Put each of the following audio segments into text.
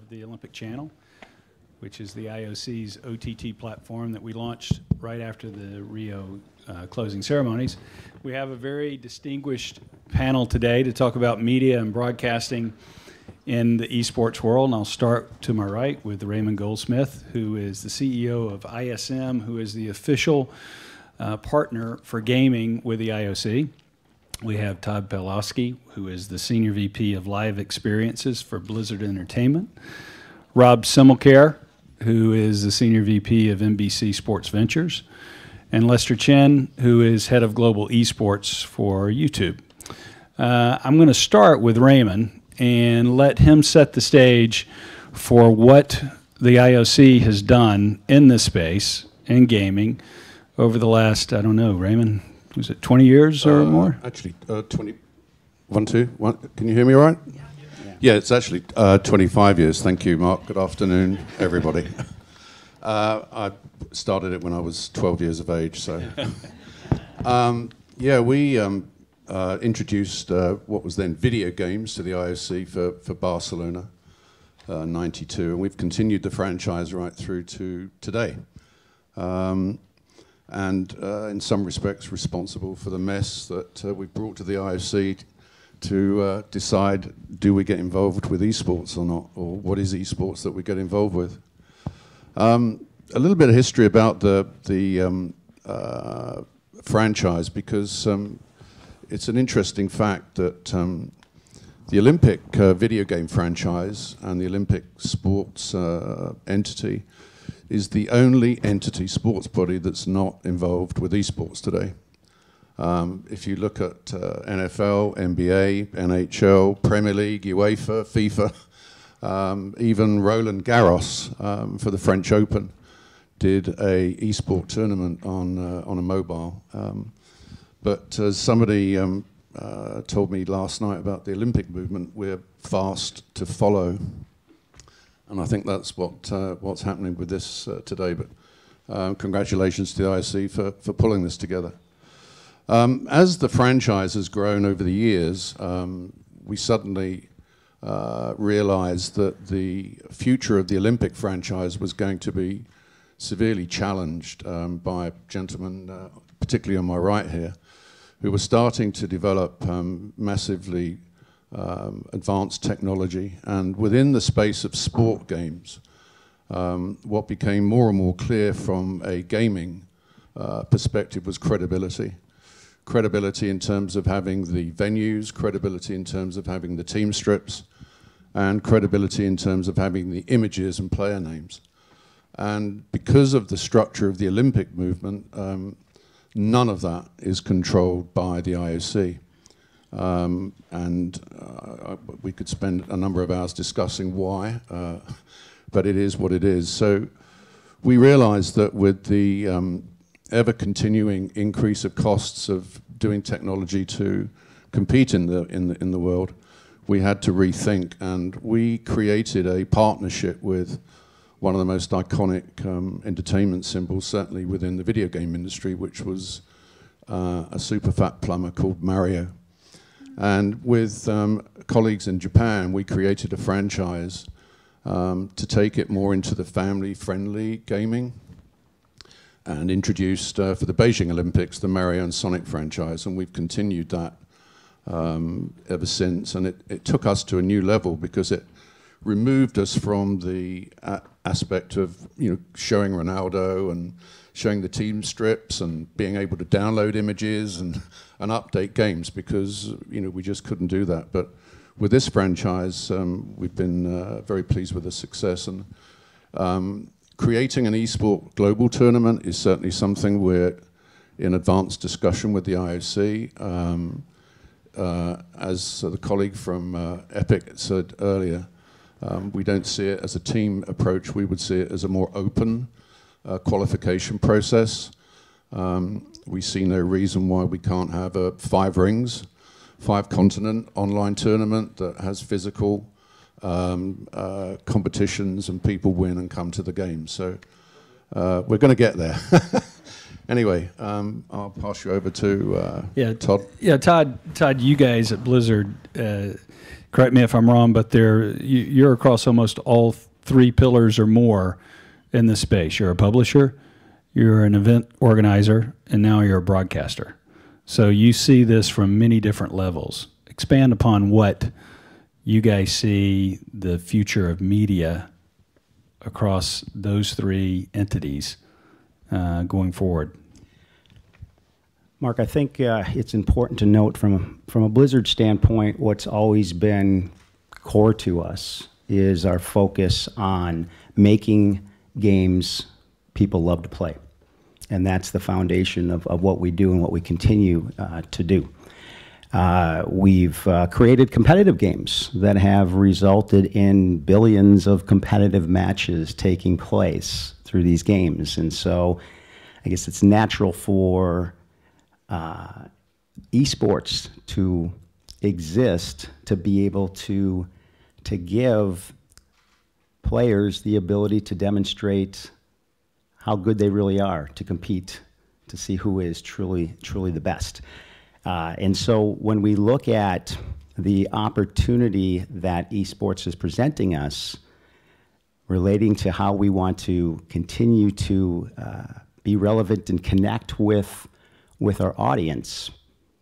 the Olympic Channel, which is the IOC's OTT platform that we launched right after the Rio closing ceremonies. We have a very distinguished panel today to talk about media and broadcasting in the esports world, and I'll start to my right with Raymond Goldsmith, who is the CEO of ISM, who is the official partner for gaming with the IOC. We have Todd Pawlowski, who is the Senior VP of Live Experiences for Blizzard Entertainment. Rob Simmelcare, who is the Senior VP of NBC Sports Ventures. And Lester Chen, who is Head of Global Esports for YouTube. I'm going to start with Raymond and let him set the stage for what the IOC has done in this space, in gaming, over the last, I don't know, Raymond, was it 20 years or more? Actually, 20. 1, 2, 1. Can you hear me all right? Yeah, it's actually 25 years. Thank you, Mark. Good afternoon, everybody. I started it when I was 12 years of age, so. Yeah, we introduced what was then video games to the IOC for Barcelona, 92, and we've continued the franchise right through to today. And in some respects responsible for the mess that we've brought to the IOC to decide, do we get involved with esports or not, or what is esports that we get involved with. A little bit of history about the franchise, because it's an interesting fact that the Olympic video game franchise and the Olympic sports entity is the only entity, sports body, that's not involved with esports today. If you look at NFL, NBA, NHL, Premier League, UEFA, FIFA, even Roland Garros for the French Open did a esport tournament on a mobile. But as somebody told me last night about the Olympic movement, we're fast to follow. And I think that's what's happening with this today. But congratulations to the IOC for pulling this together. As the franchise has grown over the years, we suddenly realized that the future of the Olympic franchise was going to be severely challenged by a gentleman, particularly on my right here, who was starting to develop massively advanced technology. And within the space of sport games, what became more and more clear from a gaming perspective was credibility. Credibility in terms of having the venues, credibility in terms of having the team strips, and credibility in terms of having the images and player names. And because of the structure of the Olympic movement, none of that is controlled by the IOC. We could spend a number of hours discussing why, but it is what it is. So we realized that with the ever-continuing increase of costs of doing technology to compete in the world, we had to rethink, and we created a partnership with one of the most iconic entertainment symbols, certainly within the video game industry, which was a super fat plumber called Mario. And with colleagues in Japan, we created a franchise to take it more into the family-friendly gaming, and introduced for the Beijing Olympics the Mario and Sonic franchise, and we've continued that ever since. And it took us to a new level because it removed us from the aspect of showing Ronaldo and showing the team strips and being able to download images and update games, because we just couldn't do that. But with this franchise, we've been very pleased with the success, and creating an esport global tournament is certainly something we're in advanced discussion with the IOC. As the colleague from Epic said earlier, we don't see it as a team approach. We would see it as a more open qualification process. We see no reason why we can't have a 5 rings, 5 continent online tournament that has physical competitions and people win and come to the game. So we're going to get there. Anyway, I'll pass you over to Todd. Yeah, Todd, you guys at Blizzard, correct me if I'm wrong, but you're across almost all three pillars or more in this space. You're a publisher, you're an event organizer, and now you're a broadcaster. So you see this from many different levels. Expand upon what you guys see the future of media across those three entities going forward. Mark, I think it's important to note from a Blizzard standpoint, what's always been core to us is our focus on making games people love to play. And that's the foundation of what we do and what we continue to do. We've created competitive games that have resulted in billions of competitive matches taking place through these games. And so I guess it's natural for esports to exist, to be able to give players the ability to demonstrate how good they really are, to compete, to see who is truly the best. And so when we look at the opportunity that esports is presenting us, relating to how we want to continue to be relevant and connect with our audience,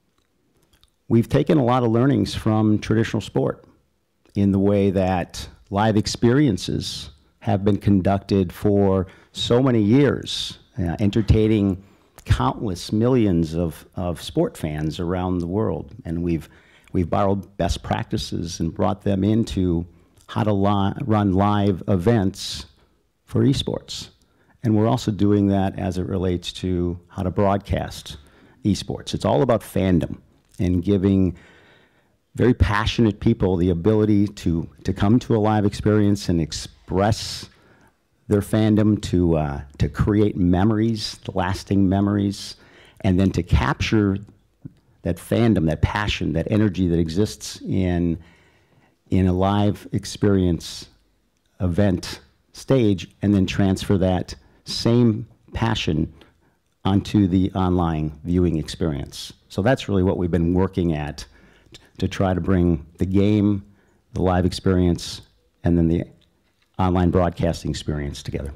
we've taken a lot of learnings from traditional sport in the way that live experiences have been conducted for so many years, entertaining countless millions of sport fans around the world. And we've borrowed best practices and brought them into how to run live events for esports. And we're also doing that as it relates to how to broadcast esports. It's all about fandom and giving very passionate people the ability to come to a live experience and express their fandom, to create memories, lasting memories, and then to capture that fandom, that passion, that energy that exists in a live experience event stage, and then transfer that same passion onto the online viewing experience. So that's really what we've been working at, to try to bring the game, the live experience, and then the online broadcasting experience together.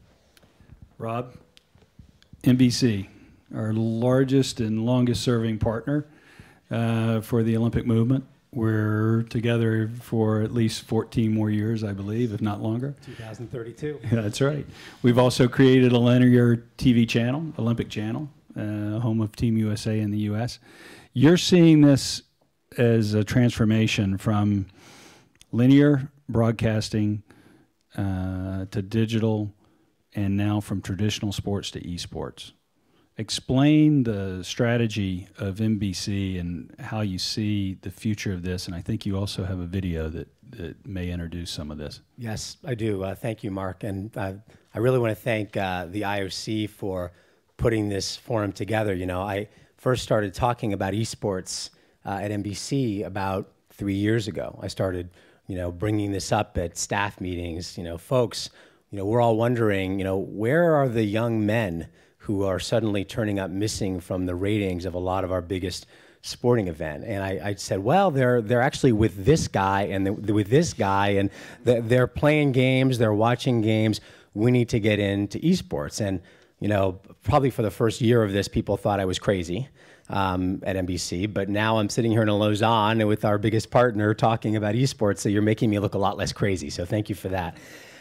Rob, NBC, our largest and longest serving partner for the Olympic movement. We're together for at least 14 more years, I believe, if not longer. 2032. Yeah, that's right. We've also created a linear TV channel, Olympic Channel, home of Team USA in the U.S. You're seeing this as a transformation from linear broadcasting to digital, and now from traditional sports to esports. Explain the strategy of NBC and how you see the future of this, and I think you also have a video that may introduce some of this. Yes, I do. Thank you, Mark. And I really want to thank the IOC for putting this forum together. You know, I first started talking about esports at NBC about 3 years ago. I started, bringing this up at staff meetings. Folks, we're all wondering, where are the young men who are suddenly turning up missing from the ratings of a lot of our biggest sporting event? And I said, well, they're actually with this guy and with this guy, and they're playing games, they're watching games. We need to get into esports. And probably for the first year of this, people thought I was crazy at NBC, but now I'm sitting here in Lausanne with our biggest partner talking about esports, so you're making me look a lot less crazy, so thank you for that.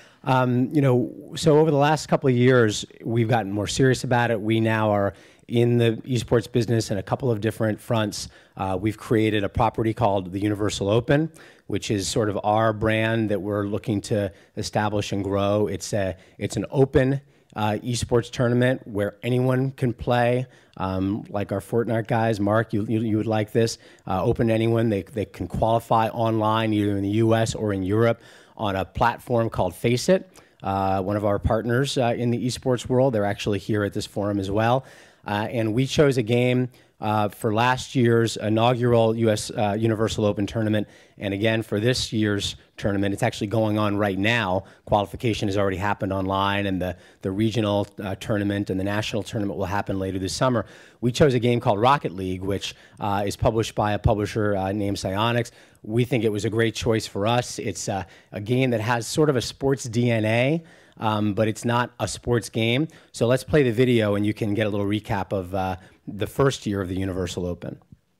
So over the last couple of years, we've gotten more serious about it. We now are in the esports business in a couple of different fronts. We've created a property called the Universal Open, which is sort of our brand that we're looking to establish and grow. It's an open esports tournament where anyone can play, like our Fortnite guys. Mark, you would like this. Open to anyone. They can qualify online, either in the US or in Europe, on a platform called Faceit, one of our partners in the esports world. They're actually here at this forum as well. And we chose a game for last year's inaugural U.S. Universal Open tournament, and again for this year's tournament. It's actually going on right now. Qualification has already happened online, and the regional tournament and the national tournament will happen later this summer. We chose a game called Rocket League, which is published by a publisher named Psyonix. We think it was a great choice for us. It's a game that has sort of a sports DNA, but it's not a sports game. So let's play the video, and you can get a little recap of the first year of the Universal Open.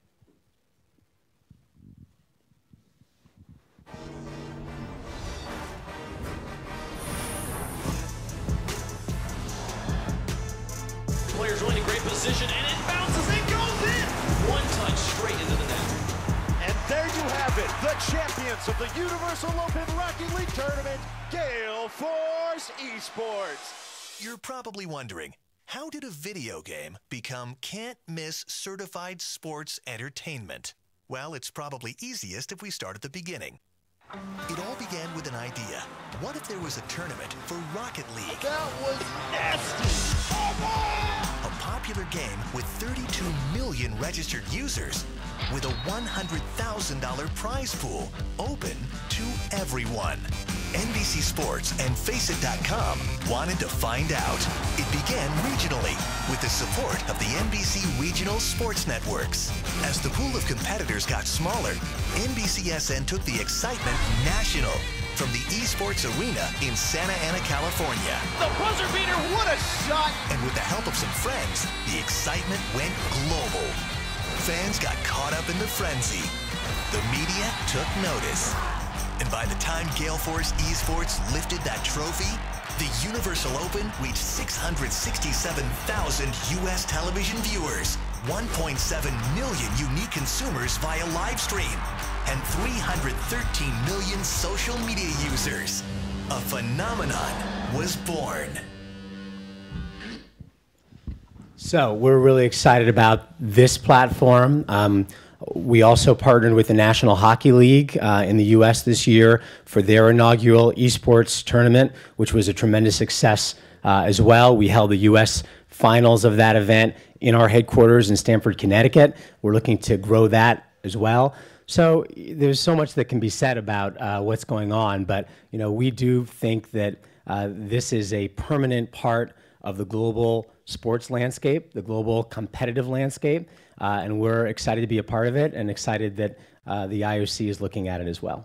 Player's really in great position, and it bounces and goes in. One touch straight into the net. And there you have it, the champions of the Universal Open Rocket League Tournament, Gale Force Esports. You're probably wondering, how did a video game become can't-miss certified sports entertainment? Well, it's probably easiest if we start at the beginning. It all began with an idea. What if there was a tournament for Rocket League? That was nasty. A popular game with 32 million registered users, with a $100,000 prize pool open to everyone. NBC Sports and Faceit.com wanted to find out. It began regionally with the support of the NBC Regional Sports Networks. As the pool of competitors got smaller, NBCSN took the excitement national from the esports arena in Santa Ana, California. The buzzer beater, what a shot! And with the help of some friends, the excitement went global. Fans got caught up in the frenzy. The media took notice. And by the time Gale Force Esports lifted that trophy, the Universal Open reached 667,000 U.S. television viewers, 1.7 million unique consumers via live stream, and 313 million social media users. A phenomenon was born. So we're really excited about this platform. We also partnered with the National Hockey League in the U.S. this year for their inaugural esports tournament, which was a tremendous success as well. We held the U.S. finals of that event in our headquarters in Stamford, Connecticut. We're looking to grow that as well. So there's so much that can be said about what's going on, but we do think that this is a permanent part of the global sports landscape, the global competitive landscape, and we're excited to be a part of it and excited that the IOC is looking at it as well.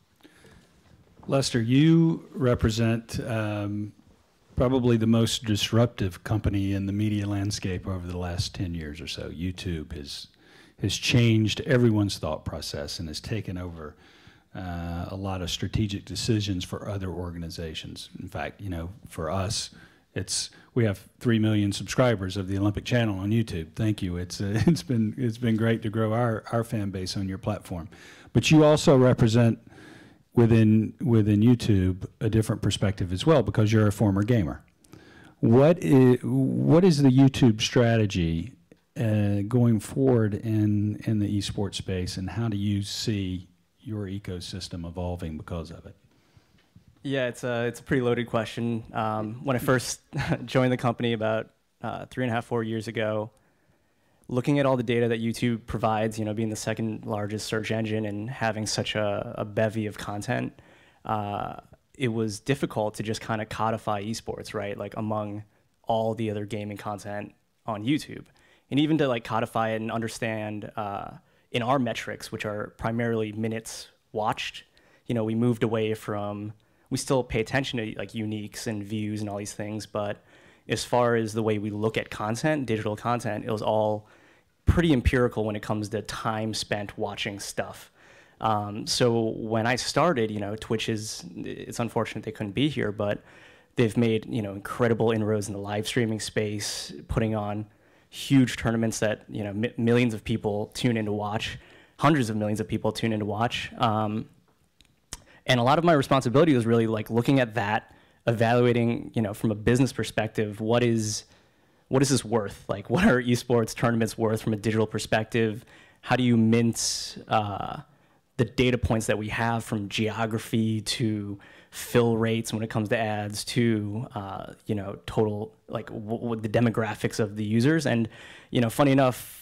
Lester, you represent probably the most disruptive company in the media landscape over the last 10 years or so. YouTube has changed everyone's thought process and has taken over a lot of strategic decisions for other organizations. In fact, for us, we have 3 million subscribers of the Olympic Channel on YouTube. Thank you. It's been great to grow our fan base on your platform. But you also represent within YouTube a different perspective as well, because you're a former gamer. What is the YouTube strategy going forward in the esports space, and how do you see your ecosystem evolving because of it? Yeah, it's a pretty loaded question. When I first joined the company about 3.5, 4 years ago, looking at all the data that YouTube provides, being the second largest search engine and having such a bevy of content, it was difficult to just kind of codify esports, right? Like among all the other gaming content on YouTube. And even to like codify it and understand in our metrics, which are primarily minutes watched, we moved away from, we still pay attention to like uniques and views and all these things, but as far as the way we look at content, digital content, it was all pretty empirical when it comes to time spent watching stuff. So when I started, Twitch it's unfortunate they couldn't be here, but they've made, incredible inroads in the live streaming space, putting on huge tournaments that, millions of people tune in to watch, hundreds of millions of people tune in to watch. And a lot of my responsibility was really like looking at that, evaluating, from a business perspective, what is this worth? Like, what are esports tournaments worth from a digital perspective? How do you mince the data points that we have, from geography to fill rates when it comes to ads to total, like the demographics of the users? And funny enough,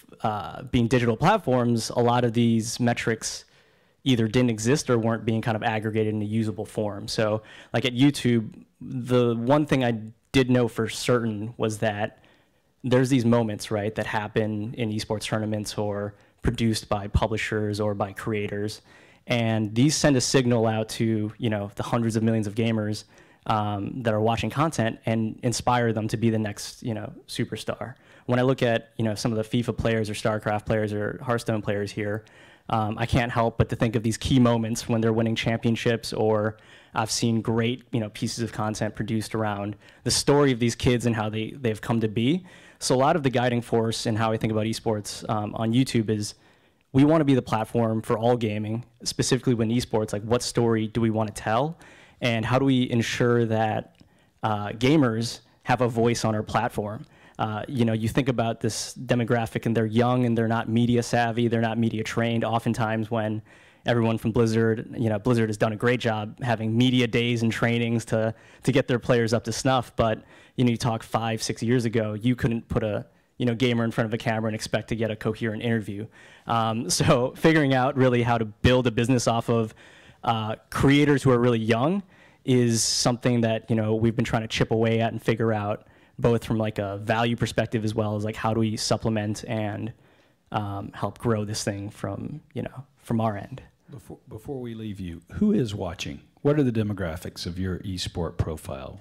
being digital platforms, a lot of these metrics either didn't exist or weren't being kind of aggregated in a usable form. So like at YouTube, the one thing I did know for certain was that there's these moments, right, that happen in esports tournaments or produced by publishers or by creators. And these send a signal out to, you know, the hundreds of millions of gamers that are watching content and inspire them to be the next, you know, superstar. When I look at, you know, some of the FIFA players or StarCraft players or Hearthstone players here, I can't help but to think of these key moments when they're winning championships, or I've seen great, you know, pieces of content produced around the story of these kids and how they've come to be. So a lot of the guiding force in how I think about esports on YouTube is we want to be the platform for all gaming, specifically when esports, like what story do we want to tell? And how do we ensure that gamers have a voice on our platform? You know, you think about this demographic and they're young and they're not media savvy, they're not media trained. Oftentimes when everyone from Blizzard, you know, Blizzard has done a great job having media days and trainings to get their players up to snuff. But, you know, you talk 5-6 years ago, you couldn't put a, you know, gamer in front of a camera and expect to get a coherent interview. So figuring out really how to build a business off of creators who are really young is something that, you know, we've been trying to chip away at and figure out, both from like a value perspective as well as like how do we supplement and help grow this thing from, you know, from our end. Before we leave you, who is watching? What are the demographics of your esport profile?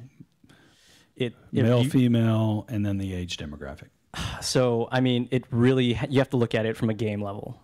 Male, female, and then the age demographic. So, I mean, it really, you have to look at it from a game level.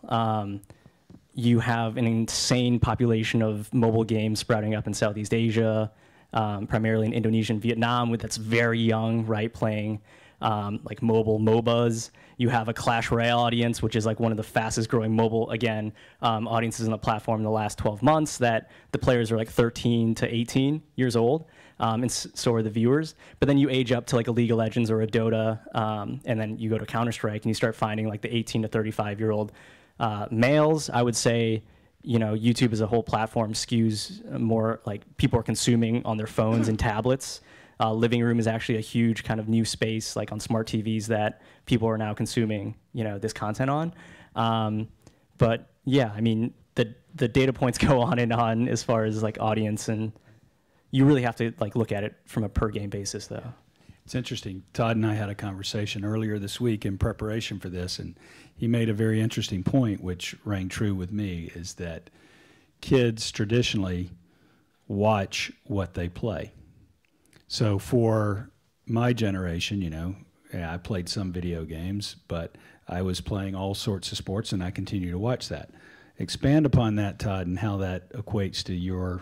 You have an insane population of mobile games sprouting up in Southeast Asia, primarily in Indonesia and Vietnam, that's very young, right, playing like mobile MOBAs. You have a Clash Royale audience, which is like one of the fastest growing mobile, again, audiences on the platform in the last 12 months, that the players are like 13 to 18 years old, and so are the viewers. But then you age up to like a League of Legends or a Dota, and then you go to Counter-Strike and you start finding like the 18 to 35-year-old males. I would say, you know, YouTube as a whole platform skews more like people are consuming on their phones and tablets. Living room is actually a huge kind of new space, like on smart TVs, that people are now consuming, you know, this content on. But yeah, I mean, the data points go on and on as far as like audience, and you really have to like look at it from a per game basis, though. It's interesting. Todd and I had a conversation earlier this week in preparation for this, and he made a very interesting point, which rang true with me, is that kids traditionally watch what they play. So for my generation, you know, yeah, I played some video games, but I was playing all sorts of sports, and I continue to watch that. Expand upon that, Todd, and how that equates to your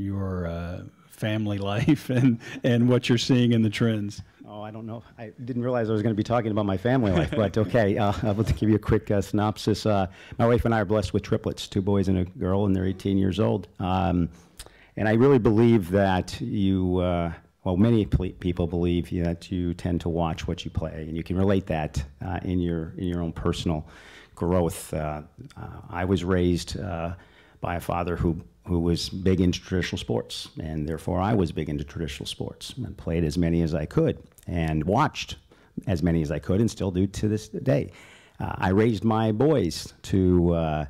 family life and what you're seeing in the trends. Oh, I don't know. I didn't realize I was going to be talking about my family life, but okay. I'll give you a quick synopsis. My wife and I are blessed with triplets, 2 boys and a girl, and they're 18 years old. And I really believe that you... well, many people believe that you tend to watch what you play, and you can relate that in your own personal growth. I was raised by a father who was big into traditional sports, and therefore I was big into traditional sports and played as many as I could and watched as many as I could, and still do to this day. I raised my boys to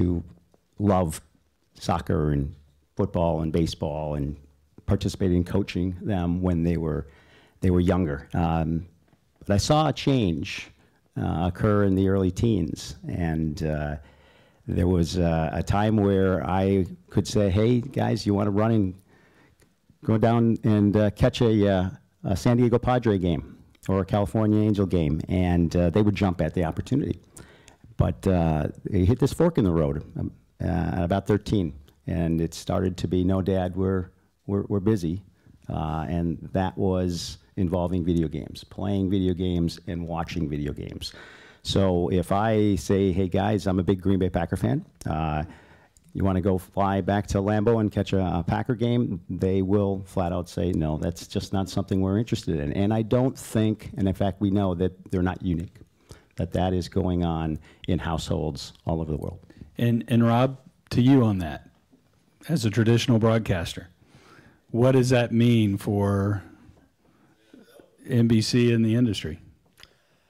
love soccer and football and baseball, and participated in coaching them when they were younger. But I saw a change occur in the early teens, and there was a time where I could say, "Hey guys, you want to run and go down and catch a San Diego Padre game or a California Angel game?" And they would jump at the opportunity. But they hit this fork in the road at about 13, and it started to be, "No, Dad, we're busy," and that was involving video games, playing video games and watching video games. So if I say, "Hey guys, I'm a big Green Bay Packer fan, you want to go fly back to Lambeau and catch a Packer game?" they will flat out say, "No, that's just not something we're interested in." And I don't think, and in fact we know that they're not unique, that is going on in households all over the world. And Rob, to you on that, as a traditional broadcaster, what does that mean for NBC and the industry?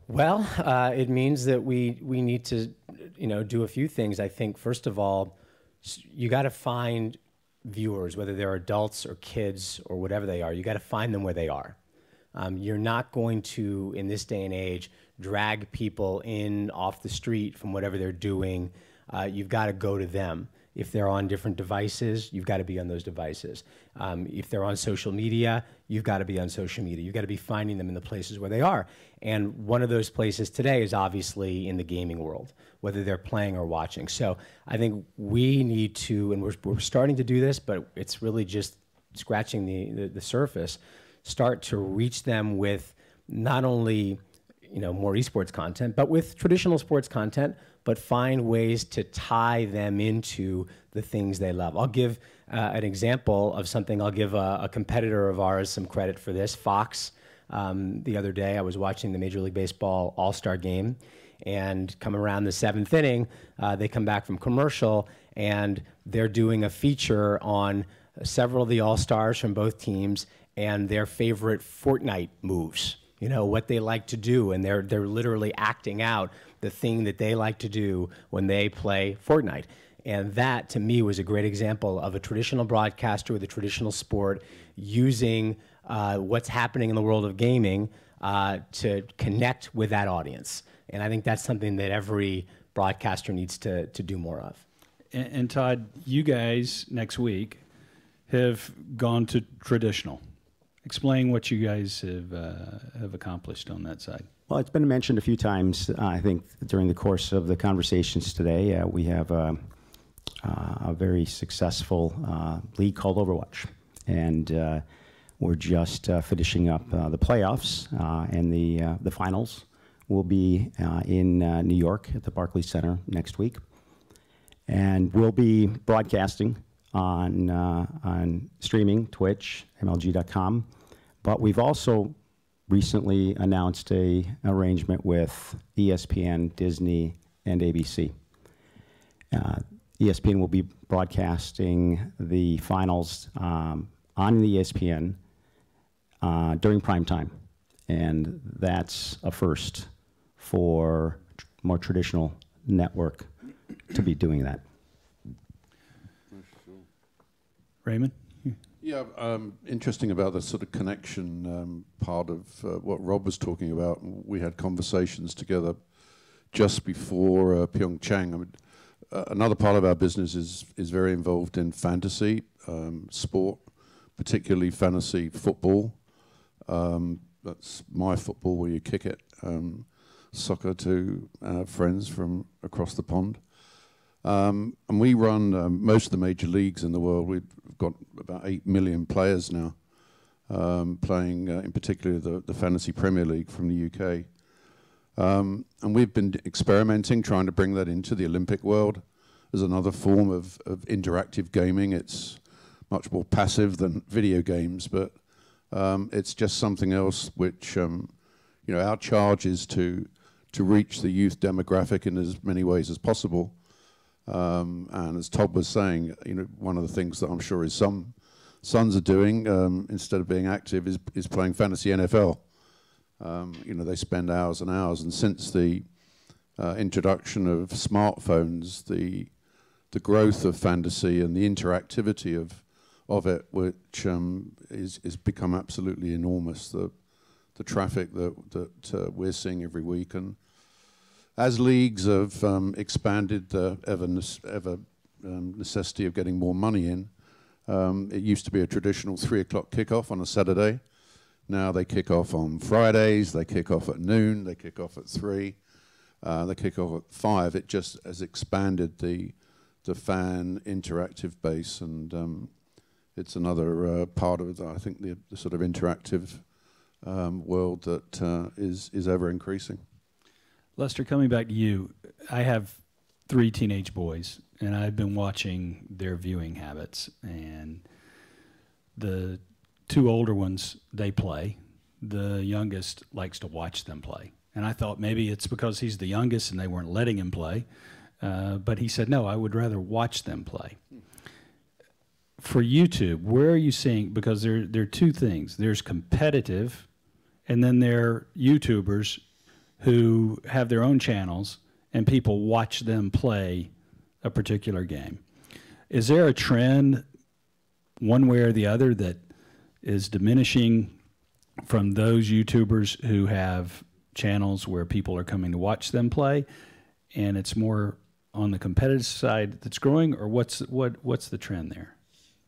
Well, it means that we need to, do a few things. I think, first of all, you got to find viewers, whether they're adults or kids or whatever they are. You got to find them where they are. You're not going to, in this day and age, drag people in off the street from whatever they're doing. You've got to go to them. If they're on different devices, you've got to be on those devices. If they're on social media, you've got to be on social media. You've got to be finding them in the places where they are. And one of those places today is obviously in the gaming world, whether they're playing or watching. So I think we need to, and we're starting to do this, but it's really just scratching the surface, start to reach them with not only more esports content, but with traditional sports content, but find ways to tie them into the things they love. I'll give an example of something. I'll give a competitor of ours some credit for this, Fox. The other day, I was watching the Major League Baseball All-Star game, and coming around the 7th inning, they come back from commercial, and they're doing a feature on several of the All-Stars from both teams and their favorite Fortnite moves. What they like to do, and they're literally acting out the thing that they like to do when they play Fortnite. And that, to me, was a great example of a traditional broadcaster with a traditional sport using what's happening in the world of gaming to connect with that audience. And I think that's something that every broadcaster needs to do more of. And Todd, you guys next week have gone to traditional. Explain what you guys have accomplished on that side. Well, it's been mentioned a few times, I think, during the course of the conversations today. We have a very successful league called Overwatch. And we're just finishing up the playoffs, and the finals will be in New York at the Barclays Center next week. And we'll be broadcasting on streaming, Twitch, MLG.com. But we've also recently announced an arrangement with ESPN, Disney, and ABC. ESPN will be broadcasting the finals on the ESPN during prime time. And that's a first for more traditional network to be doing that. Raymond? Yeah, interesting about the sort of connection part of what Rob was talking about. We had conversations together just before Pyeongchang. I mean, another part of our business is very involved in fantasy sport, particularly fantasy football. That's my football, where you kick it. Soccer to friends from across the pond. And we run most of the major leagues in the world. We've got about 8 million players now playing, in particular, the Fantasy Premier League from the UK. And we've been experimenting, trying to bring that into the Olympic world as another form of interactive gaming. It's much more passive than video games, but it's just something else which, our charge is to reach the youth demographic in as many ways as possible. And as Todd was saying, one of the things that I'm sure his sons are doing instead of being active is playing fantasy NFL. They spend hours and hours, and since the introduction of smartphones, the growth of fantasy and the interactivity of it, which is become absolutely enormous. The traffic that we're seeing every week, and as leagues have expanded the necessity of getting more money in, it used to be a traditional 3 o'clock kickoff on a Saturday. Now they kick off on Fridays, they kick off at noon, they kick off at 3, they kick off at 5. It just has expanded the fan interactive base, and it's another part of, I think, the sort of interactive world that is ever increasing. Lester, coming back to you, I have 3 teenage boys, and I've been watching their viewing habits. And the 2 older ones, they play. The youngest likes to watch them play. And I thought maybe it's because he's the youngest and they weren't letting him play. But he said, no, I would rather watch them play. For YouTube, where are you seeing, because there are 2 things. There's competitive, and then there are YouTubers who have their own channels and people watch them play a particular game. Is there a trend one way or the other that is diminishing from those YouTubers who have channels where people are coming to watch them play, and it's more on the competitive side that's growing, or what's the trend there?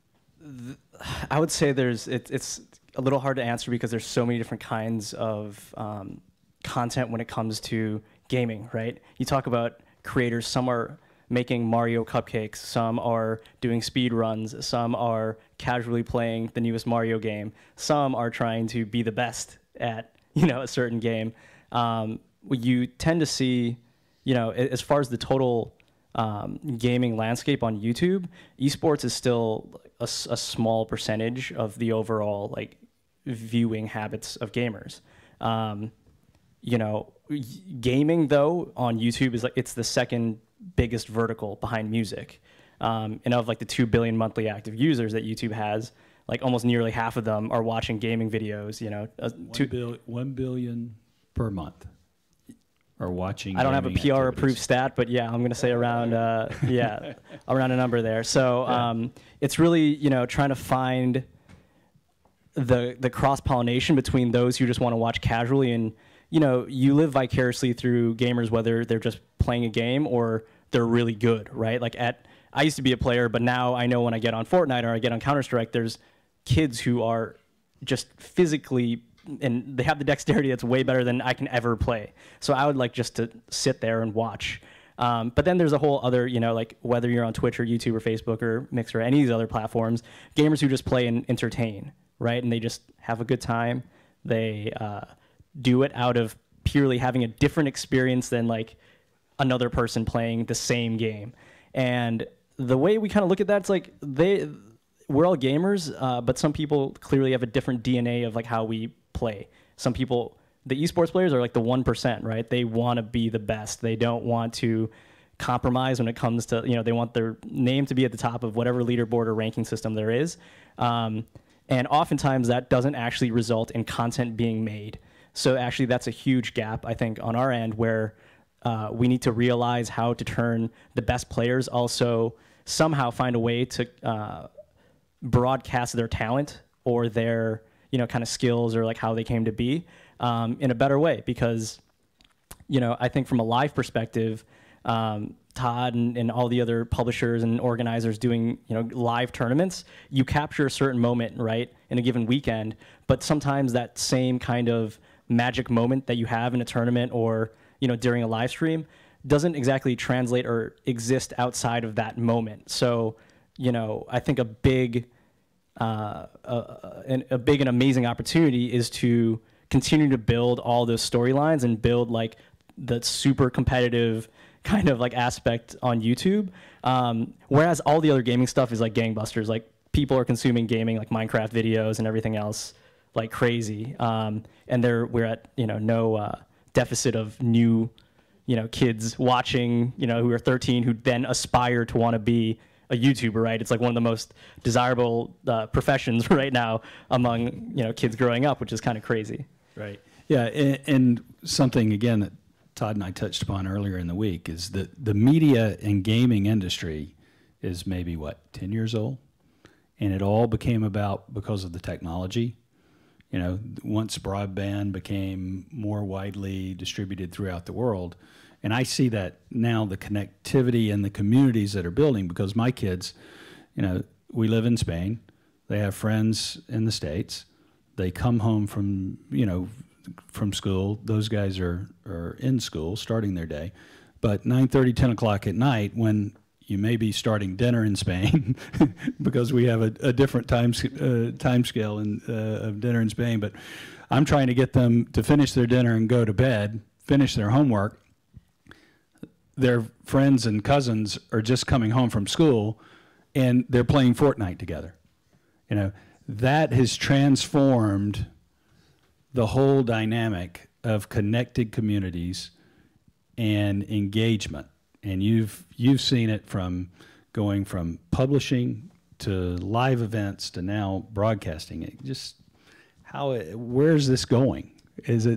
I would say it's a little hard to answer because there's so many different kinds of content when it comes to gaming, right? You talk about creators, some are making Mario cupcakes, some are doing speed runs, some are casually playing the newest Mario game, some are trying to be the best at, a certain game. You tend to see, as far as the total gaming landscape on YouTube, esports is still a small percentage of the overall viewing habits of gamers. Gaming though on YouTube is it's the second biggest vertical behind music, and of the 2 billion monthly active users that YouTube has, almost nearly half of them are watching gaming videos. 1 billion per month are watching. I don't have a PR approved stat, but yeah, I'm gonna say around around a number there. So it's really trying to find the cross pollination between those who just want to watch casually and you live vicariously through gamers, whether they're just playing a game or they're really good, right? I used to be a player, but now I know when I get on Fortnite or I get on Counter-Strike, there's kids who are just physically, and they have the dexterity that's way better than I can ever play. So I would just to sit there and watch. But then there's a whole other, whether you're on Twitch or YouTube or Facebook or Mixer or any of these other platforms, gamers who just play and entertain, right? And they just have a good time. They do it out of purely having a different experience than another person playing the same game. And the way we kind of look at that, it's we're all gamers, but some people clearly have a different DNA of how we play. Some people, the esports players are the 1%, right? They want to be the best. They don't want to compromise when it comes to, they want their name to be at the top of whatever leaderboard or ranking system there is. And oftentimes that doesn't actually result in content being made. So actually that's a huge gap, I think, on our end where we need to realize how to turn the best players, also somehow find a way to broadcast their talent or their kind of skills or how they came to be in a better way. Because I think from a live perspective, Todd and all the other publishers and organizers doing live tournaments, you capture a certain moment, right, in a given weekend, but sometimes that same kind of magic moment that you have in a tournament or during a live stream doesn't exactly translate or exist outside of that moment. So I think a big and amazing opportunity is to continue to build all those storylines and build the super competitive kind of aspect on YouTube. Whereas all the other gaming stuff is gangbusters. People are consuming gaming Minecraft videos and everything else crazy. And we're at no deficit of new kids watching who are 13 who then aspire to want to be a YouTuber, right? It's one of the most desirable professions right now among kids growing up, which is kind of crazy. Right. Yeah, and something again that Todd and I touched upon earlier in the week is that the media and gaming industry is maybe 10 years old, and it all became about because of the technology. Once broadband became more widely distributed throughout the world, and I see that now, the connectivity and the communities that are building, because my kids, we live in Spain, they have friends in the States, they come home from, from school, those guys are in school, starting their day, but 9:30, 10 o'clock at night, when you may be starting dinner in Spain, because we have a different time scale of dinner in Spain, but I'm trying to get them to finish their dinner and go to bed, finish their homework. Their friends and cousins are just coming home from school, and they're playing Fortnite together. That has transformed the whole dynamic of connected communities and engagement. And you've seen it from going from publishing to live events to now broadcasting it. Just where is this going? Is it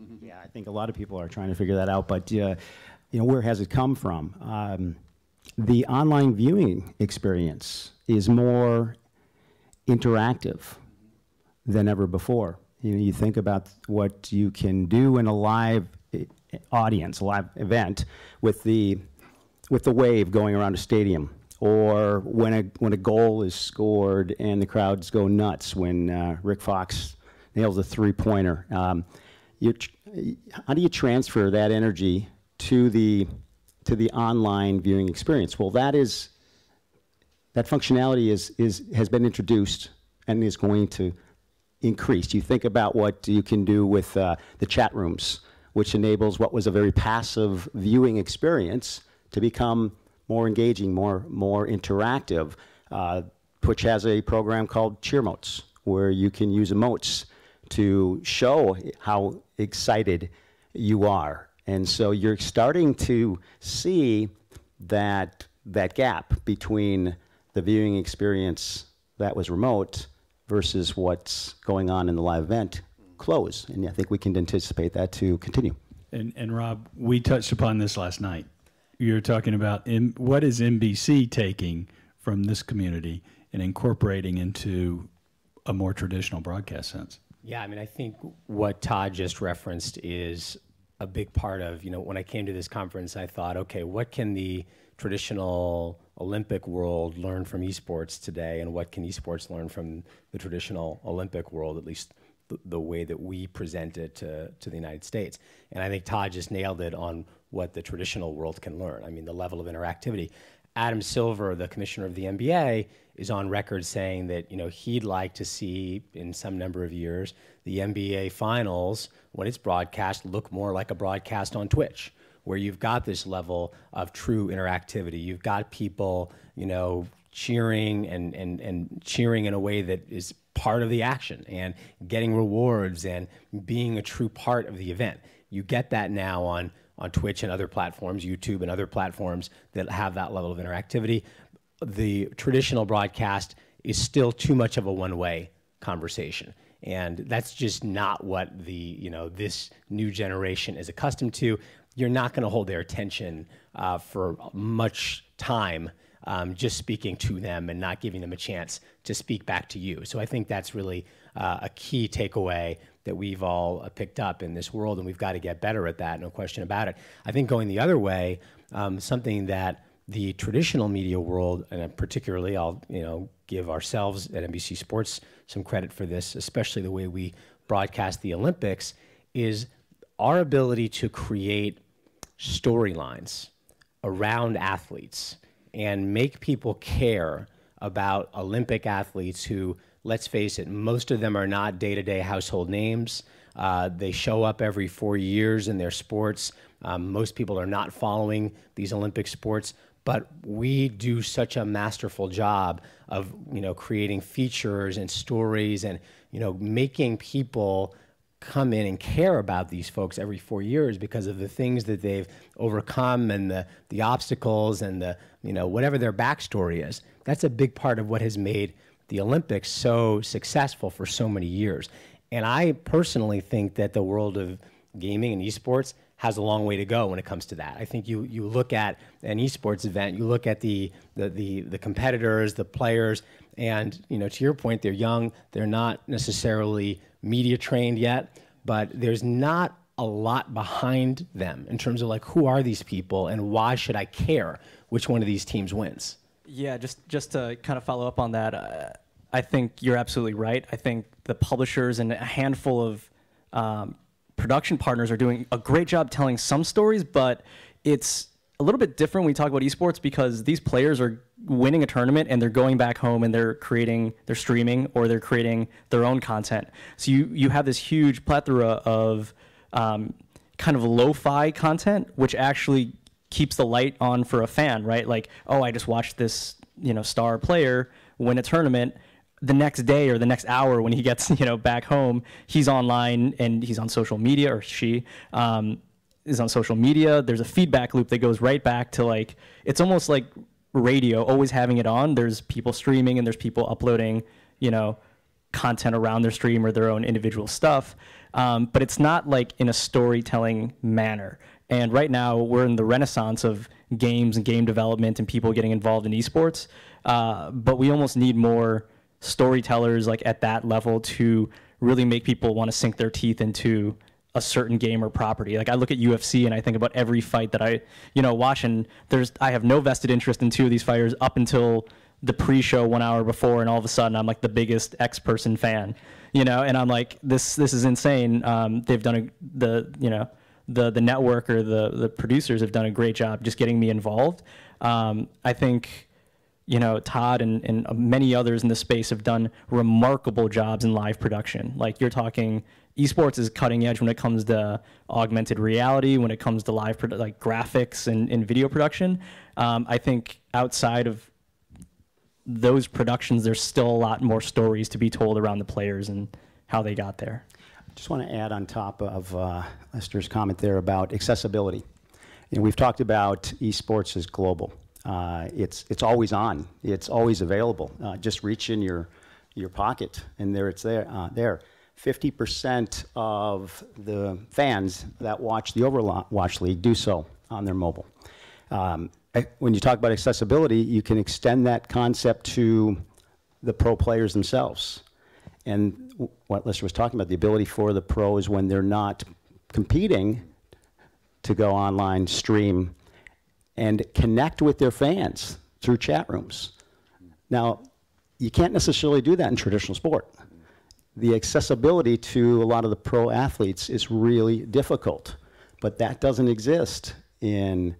Yeah, I think a lot of people are trying to figure that out, but you know, where has it come from? The online viewing experience is more interactive than ever before. You know, you think about what you can do in a live audience, a live event, with the wave going around a stadium, or when a goal is scored and the crowds go nuts when Rick Fox nails a three-pointer. How do you transfer that energy to the online viewing experience? Well, that functionality has been introduced and is going to increase. You think about what you can do with the chat rooms, which enables what was a very passive viewing experience to become more engaging, more interactive. Twitch has a program called Cheer Emotes, where you can use emotes to show how excited you are. And so you're starting to see that gap between the viewing experience that was remote versus what's going on in the live event close. And I think we can anticipate that to continue. And Rob, we touched upon this last night. You're talking about what is NBC taking from this community and incorporating into a more traditional broadcast sense? Yeah, I mean, I think what Todd just referenced is a big part of, you know, when I came to this conference, I thought, okay, what can the traditional Olympic world learn from esports today, and what can esports learn from the traditional Olympic world, at least the way that we present it to the United States. And I think Todd just nailed it on what the traditional world can learn. I mean, the level of interactivity. Adam Silver, the commissioner of the NBA, is on record saying that, you know, he'd like to see in some number of years the NBA finals, when it's broadcast, look more like a broadcast on Twitch, where you've got this level of true interactivity. You've got people, you know, cheering and cheering in a way that is part of the action and getting rewards and being a true part of the event. You get that now on Twitch and other platforms, YouTube and other platforms that have that level of interactivity. The traditional broadcast is still too much of a one-way conversation. And that's just not what this new generation is accustomed to. You're not going to hold their attention for much time just speaking to them and not giving them a chance to speak back to you. So I think that's really a key takeaway that we've all picked up in this world, and we've got to get better at that, no question about it. I think going the other way, something that the traditional media world, and particularly I'll give ourselves at NBC Sports some credit for this, especially the way we broadcast the Olympics, is our ability to create storylines around athletes and make people care about Olympic athletes who, let's face it, most of them are not day-to-day household names. They show up every 4 years in their sports. Most people are not following these Olympic sports, but we do such a masterful job of, creating features and stories and, making people come in and care about these folks every 4 years because of the things that they've overcome and the obstacles and the, whatever their backstory is. That's a big part of what has made the Olympics so successful for so many years. And I personally think that the world of gaming and esports has a long way to go when it comes to that. I think you look at an esports event, you look at the competitors, the players, and to your point, they're young, they're not necessarily media trained yet, but there's not a lot behind them in terms of like, who are these people and why should I care which one of these teams wins? Yeah, just to kind of follow up on that, I think you're absolutely right. I think the publishers and a handful of production partners are doing a great job telling some stories, but it's a little bit different when we talk about esports because these players are winning a tournament and they're going back home and they're streaming or they're creating their own content. So you have this huge plethora of kind of lo-fi content, which actually keeps the light on for a fan, right? Like, oh, I just watched this, star player win a tournament. The next day or the next hour when he gets, back home, he's online and he's on social media, or she is on social media. There's a feedback loop that goes right back to like, it's almost like radio, always having it on. There's people streaming and there's people uploading, content around their stream or their own individual stuff. but it's not like in a storytelling manner. And right now we're in the renaissance of games and game development and people getting involved in esports, but we almost need more storytellers like at that level to really make people want to sink their teeth into a certain game or property. Like I look at UFC and I think about every fight that I, watch, and I have no vested interest in two of these fighters up until the pre-show 1 hour before, and all of a sudden I'm like the biggest X-person fan, and I'm like, this is insane. They've done the network or the producers have done a great job just getting me involved. I think, Todd and many others in the space have done remarkable jobs in live production. Like you're talking, esports is cutting edge when it comes to augmented reality, when it comes to live like graphics and video production. I think outside of those productions, there's still a lot more stories to be told around the players and how they got there. Just want to add on top of Lester's comment there about accessibility. We've talked about esports as global. It's always on. It's always available. Just reach in your pocket, and there it's there. 50% of the fans that watch the Overwatch League do so on their mobile. When you talk about accessibility, you can extend that concept to the pro players themselves. And what Lester was talking about, the ability for the pros when they're not competing to go online, stream, and connect with their fans through chat rooms. Now, you can't necessarily do that in traditional sport. The accessibility to a lot of the pro athletes is really difficult, but that doesn't exist in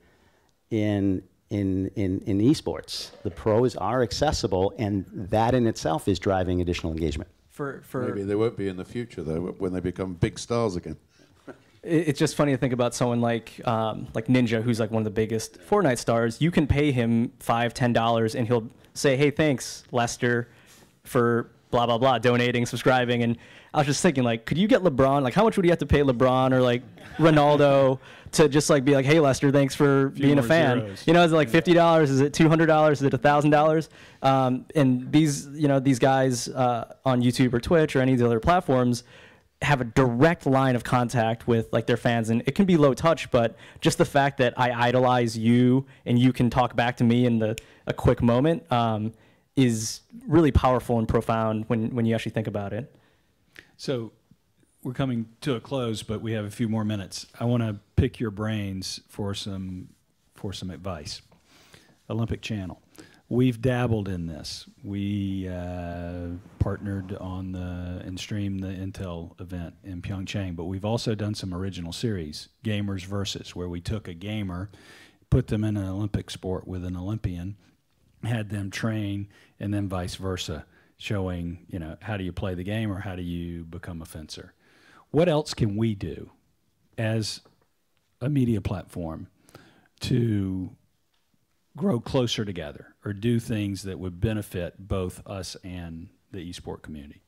esports. The pros are accessible, and that in itself is driving additional engagement. Maybe they won't be in the future, though, when they become big stars again. It's just funny to think about someone like Ninja, who's like one of the biggest Fortnite stars. You can pay him $5, $10, and he'll say, "Hey, thanks, Lester, for blah blah blah, donating, subscribing." And I was just thinking, like, could you get LeBron? Like, how much would you have to pay LeBron or like Ronaldo to just like be like, "Hey, Lester, thanks for being a fan"? Zeros. Is it like $50? Is it $200? Is it $1,000? And these guys on YouTube or Twitch or any of the other platforms have a direct line of contact with like their fans, and it can be low touch, but just the fact that I idolize you and you can talk back to me in a quick moment is really powerful and profound when you actually think about it. So we're coming to a close, but we have a few more minutes. I want to pick your brains for some advice. Olympic Channel. We've dabbled in this. We partnered on and streamed the Intel event in Pyeongchang, but we've also done some original series, Gamers Versus, where we took a gamer, put them in an Olympic sport with an Olympian, had them train, and then vice versa, showing, how do you play the game or how do you become a fencer? What else can we do as a media platform to grow closer together or do things that would benefit both us and the esport community?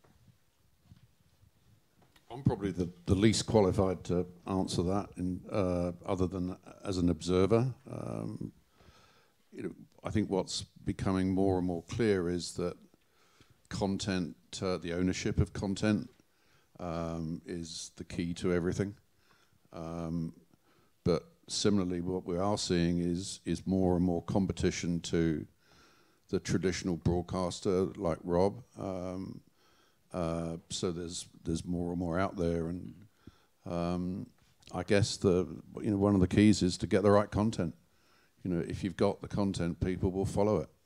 I'm probably the least qualified to answer that, other than as an observer. I think what's becoming more and more clear is that content, the ownership of content, is the key to everything. But similarly, what we are seeing is more and more competition to the traditional broadcaster like Rob. So there's more and more out there, and I guess one of the keys is to get the right content. If you've got the content, people will follow it.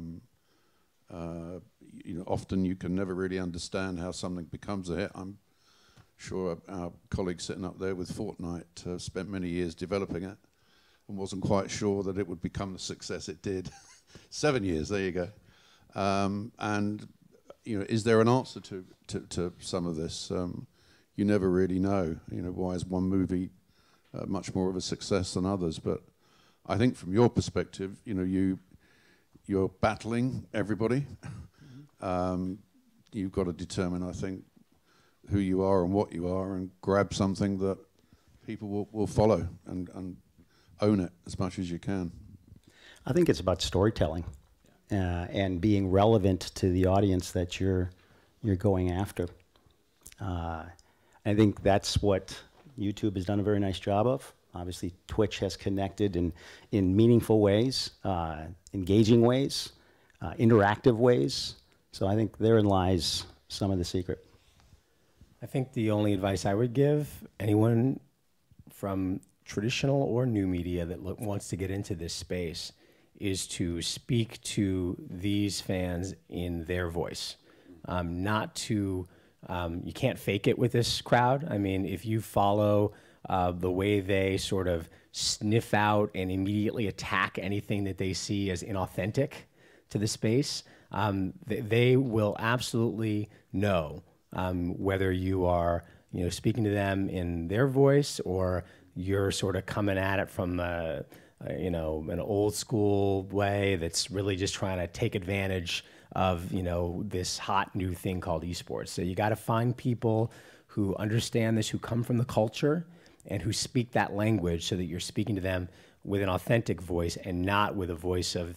Often you can never really understand how something becomes a hit. I'm sure our colleague sitting up there with Fortnite spent many years developing it and wasn't quite sure that it would become the success it did. 7 years, there you go. And is there an answer to some of this? You never really know. Why is one movie much more of a success than others? But I think from your perspective, you're battling everybody. You've got to determine, I think, who you are and what you are, and grab something that people will follow and own it as much as you can. I think it's about storytelling and being relevant to the audience that you're going after. And I think that's what YouTube has done a very nice job of. Obviously, Twitch has connected in meaningful ways, engaging ways, interactive ways. So I think therein lies some of the secret. I think the only advice I would give anyone from traditional or new media that wants to get into this space is to speak to these fans in their voice. Not to, you can't fake it with this crowd. I mean, if you follow the way they sort of sniff out and immediately attack anything that they see as inauthentic to the space, they will absolutely know whether you are, speaking to them in their voice or you're sort of coming at it from an old school way that's really just trying to take advantage of, this hot new thing called esports. So you got to find people who understand this, who come from the culture and who speak that language so that you're speaking to them with an authentic voice and not with a voice of,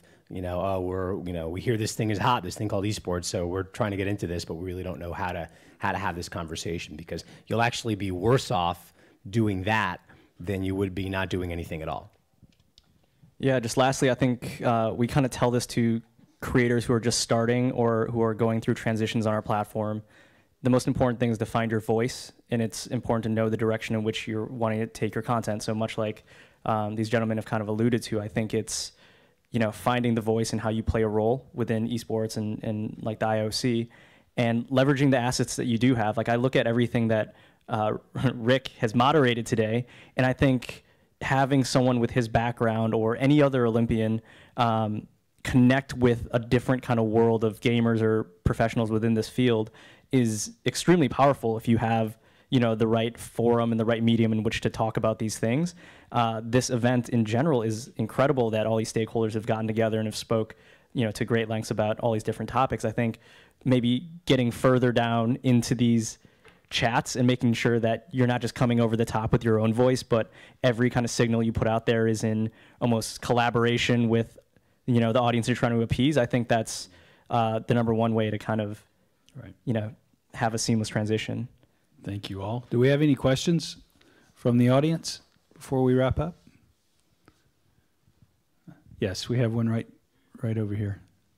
we hear this thing is hot, this thing called esports, so we're trying to get into this, but we really don't know how to have this conversation, because you'll actually be worse off doing that than you would be not doing anything at all. Yeah, just lastly, I think we kind of tell this to creators who are just starting or who are going through transitions on our platform. The most important thing is to find your voice, and it's important to know the direction in which you're wanting to take your content. So much like these gentlemen have kind of alluded to, I think it's finding the voice and how you play a role within esports and like the IOC, and leveraging the assets that you do have. Like, I look at everything that Rick has moderated today, and I think having someone with his background or any other Olympian connect with a different kind of world of gamers or professionals within this field is extremely powerful if you have the right forum and the right medium in which to talk about these things. This event in general is incredible that all these stakeholders have gotten together and have spoke to great lengths about all these different topics. I think maybe getting further down into these chats and making sure that you're not just coming over the top with your own voice, but every kind of signal you put out there is in almost collaboration with the audience you're trying to appease. I think that's the number one way to kind of have a seamless transition. Thank you all. Do we have any questions from the audience before we wrap up? Yes, we have one right over here.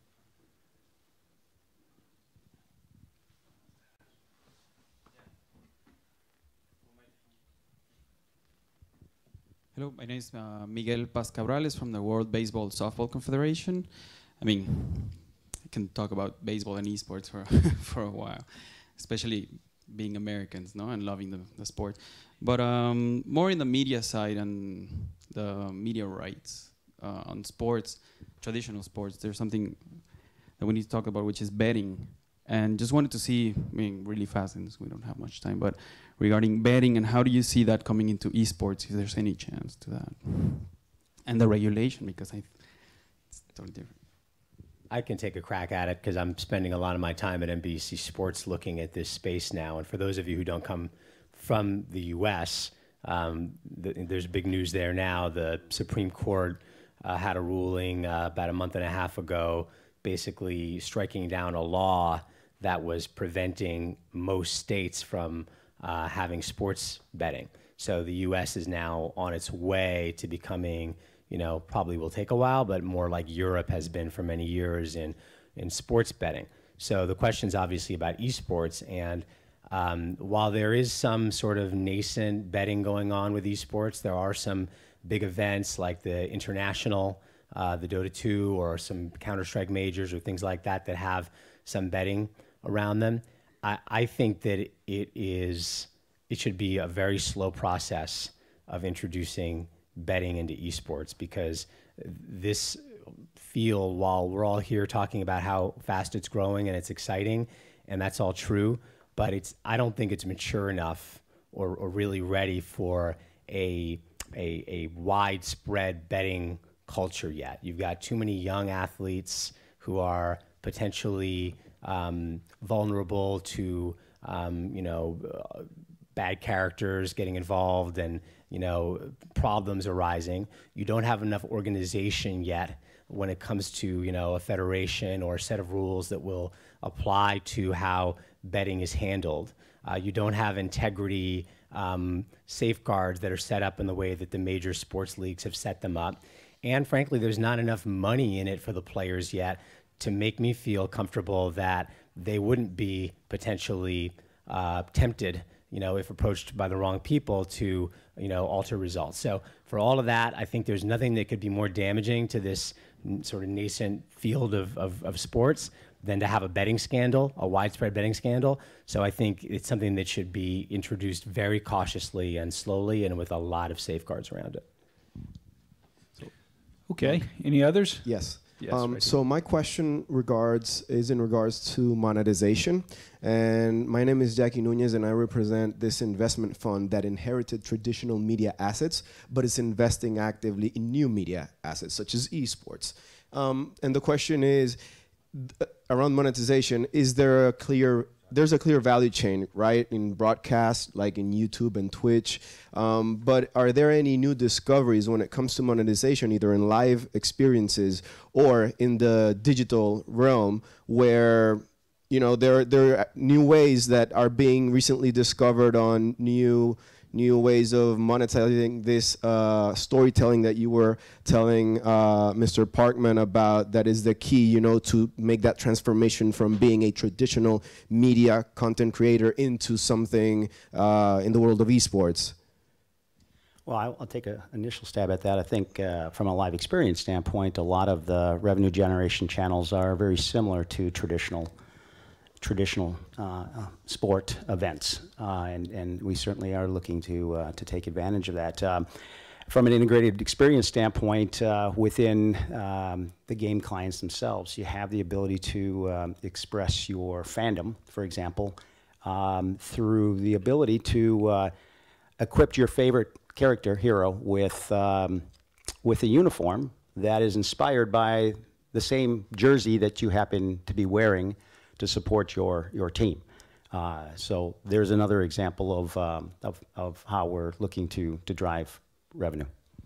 Hello, my name is Miguel Paz Cabrales from the World Baseball Softball Confederation. I mean, I can talk about baseball and esports for a while, especially being Americans, and loving the sport. But more in the media side and the media rights on sports, traditional sports, there's something that we need to talk about, which is betting. And just wanted to see, really fast, since we don't have much time, but regarding betting, and how do you see that coming into esports, if there's any chance to that? And the regulation, because it's totally different. I can take a crack at it because I'm spending a lot of my time at NBC Sports looking at this space now. And for those of you who don't come from the U.S., there's big news there now. The Supreme Court had a ruling about a month and a half ago, basically striking down a law that was preventing most states from having sports betting. So the U.S. is now on its way to becoming, probably will take a while, but more like Europe has been for many years in sports betting. So the question's obviously about esports, and while there is some sort of nascent betting going on with esports, there are some big events like the International, the Dota 2, or some Counter-Strike majors or things like that that have some betting around them. I think that it should be a very slow process of introducing betting into esports, because this field, while we're all here talking about how fast it's growing and it's exciting, and that's all true, but I don't think it's mature enough or really ready for a widespread betting culture yet. You've got too many young athletes who are potentially vulnerable to bad characters getting involved and problems arising. You don't have enough organization yet when it comes to, you know, a federation or a set of rules that will apply to how betting is handled. You don't have integrity safeguards that are set up in the way that the major sports leagues have set them up. And frankly, there's not enough money in it for the players yet to make me feel comfortable that they wouldn't be potentially tempted, you know, if approached by the wrong people, to, you know, alter results. So for all of that, I think there's nothing that could be more damaging to this sort of nascent field of sports than to have a betting scandal, a widespread betting scandal. So I think it's something that should be introduced very cautiously and slowly and with a lot of safeguards around it. Okay. Any others? Yes. Yes, right So my question is in regards to monetization. And my name is Jackie Nunez, and I represent this investment fund that inherited traditional media assets, but is investing actively in new media assets, such as esports. And the question is, around monetization, there's a clear value chain, right, in broadcast, like in YouTube and Twitch. But are there any new discoveries when it comes to monetization, either in live experiences or in the digital realm, where, you know, there are new ways that are being recently discovered on new ways of monetizing this storytelling that you were telling Mr. Parkman about, that is the key, you know, to make that transformation from being a traditional media content creator into something in the world of esports? Well, I'll take an initial stab at that. I think from a live experience standpoint, a lot of the revenue generation channels are very similar to traditional sport events, and we certainly are looking to take advantage of that. From an integrated experience standpoint, within the game clients themselves, you have the ability to express your fandom, for example, through the ability to equip your favorite character, hero, with a uniform that is inspired by the same jersey that you happen to be wearing to support your team. So there's another example of how we're looking to drive revenue.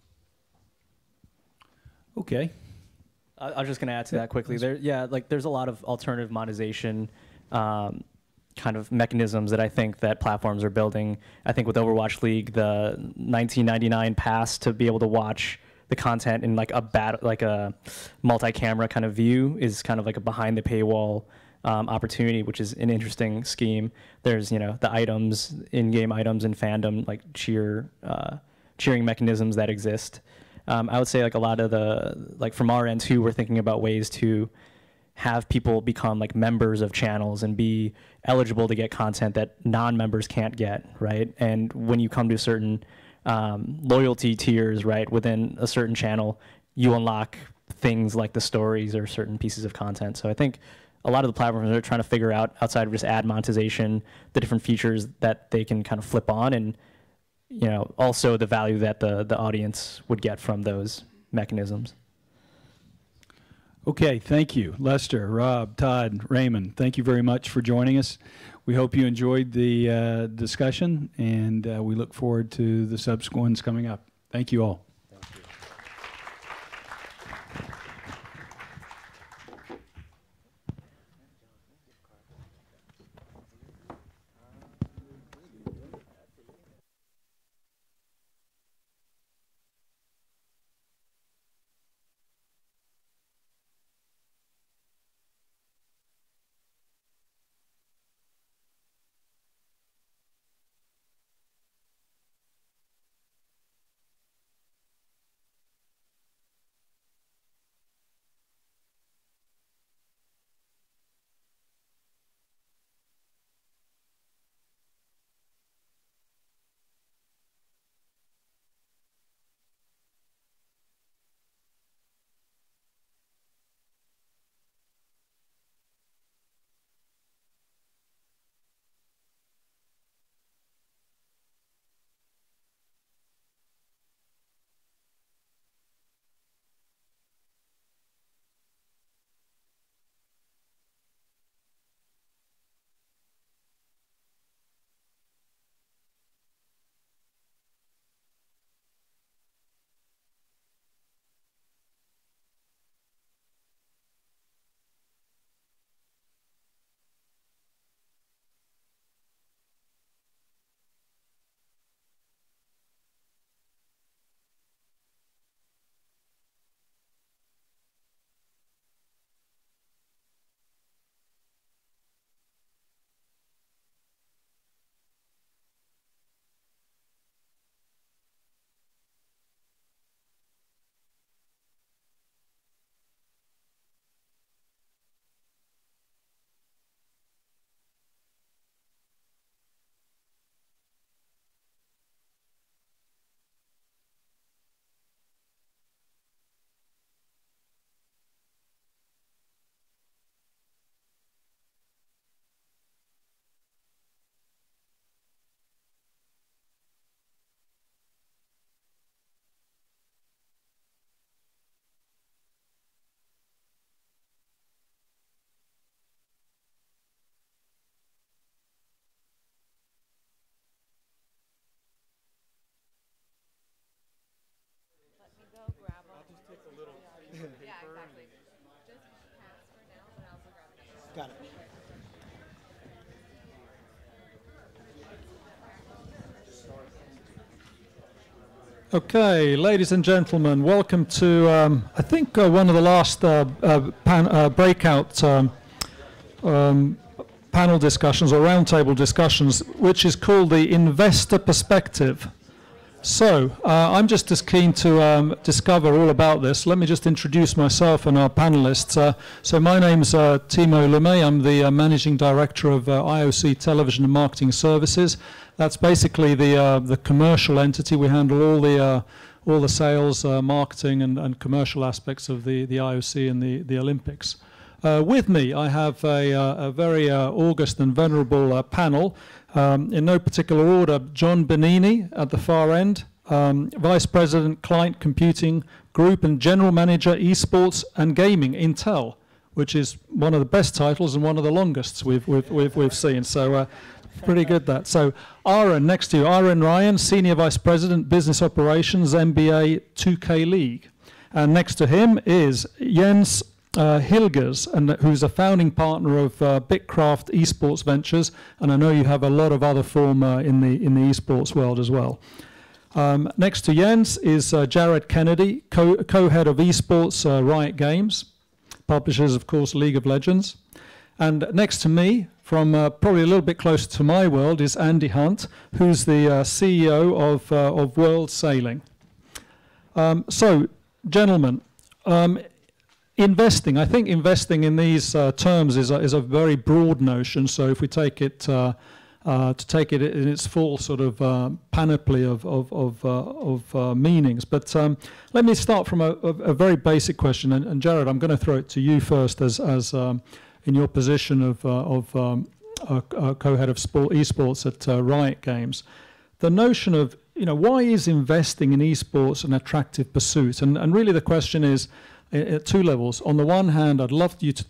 Okay. I was just going to add to that quickly. There's a lot of alternative monetization kind of mechanisms that I think that platforms are building. I think with Overwatch League, the $19.99 pass to be able to watch the content in like a multi-camera kind of view is kind of like a behind the paywall opportunity, which is an interesting scheme. There's, you know, the items, in-game items and fandom, like cheering mechanisms that exist. I would say like a lot of like from our end too, we're thinking about ways to have people become like members of channels and be eligible to get content that non-members can't get, right? And when you come to certain loyalty tiers, right, within a certain channel, you unlock things like the stories or certain pieces of content. So I think a lot of the platforms are trying to figure out, outside of just ad monetization, the different features that they can kind of flip on, and, you know, also the value that the audience would get from those mechanisms. Okay, thank you. Lester, Rob, Todd, Raymond, thank you very much for joining us. We hope you enjoyed the discussion, and we look forward to the subsequent ones coming up. Thank you all. Got it. Okay, ladies and gentlemen, welcome to, I think, one of the last breakout panel discussions or roundtable discussions, which is called the Investor Perspective. So, I'm just as keen to discover all about this. Let me just introduce myself and our panelists. So my name's Timo Lumme. I'm the Managing Director of IOC Television and Marketing Services. That's basically the commercial entity. We handle all the sales, marketing, and commercial aspects of the IOC and the Olympics. With me, I have a very august and venerable panel. In no particular order, John Benini at the far end, Vice President, Client Computing Group and General Manager, Esports and Gaming, Intel, which is one of the best titles and one of the longest we've seen. So pretty good that. So Aaron, next to you, Aaron Ryan, Senior Vice President, Business Operations, NBA 2K League. And next to him is Jens Hilgers, and who's a founding partner of Bitcraft Esports Ventures, and I know you have a lot of other form in the esports world as well. Next to Jens is Jared Kennedy, co-head of esports Riot Games, publishers, of course, League of Legends. And next to me, from probably a little bit closer to my world, is Andy Hunt, who's the CEO of World Sailing. So, gentlemen, investing. I think investing in these terms is a very broad notion. So if we take it to take it in its full sort of panoply of meanings. But let me start from a very basic question. And Jared, I'm going to throw it to you first, as in your position of co-head of esports at Riot Games. The notion of, why is investing in esports an attractive pursuit? And really the question is, at two levels. On the one hand, I'd love you to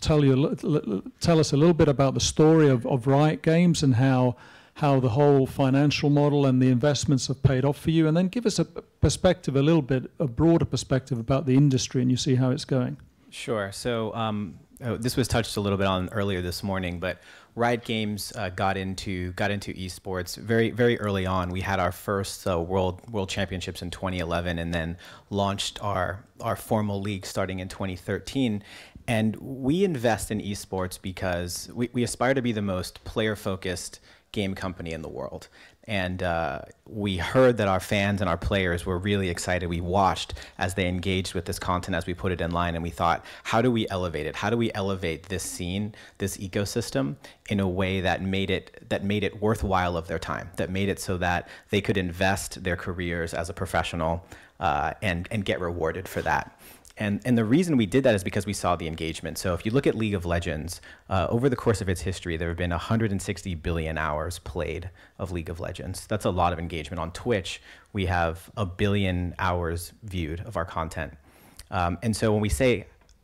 tell us a little bit about the story of Riot Games and how the whole financial model and the investments have paid off for you, and then give us a perspective, a broader perspective about the industry, and you see how it's going. Sure. So this was touched a little bit on earlier this morning, but Riot Games got into esports very, very early on. We had our first world championships in 2011, and then launched our formal league starting in 2013. And we invest in esports because we aspire to be the most player-focused game company in the world. And we heard that our fans and our players were really excited. We watched as they engaged with this content as we put it in line, and we thought, how do we elevate it? How do we elevate this scene, this ecosystem, in a way that made it worthwhile of their time, that made it so that they could invest their careers as a professional and get rewarded for that. And the reason we did that is because we saw the engagement. So if you look at League of Legends, over the course of its history, there have been 160 billion hours played of League of Legends. That's a lot of engagement. On Twitch, we have 1 billion hours viewed of our content. And so when we say,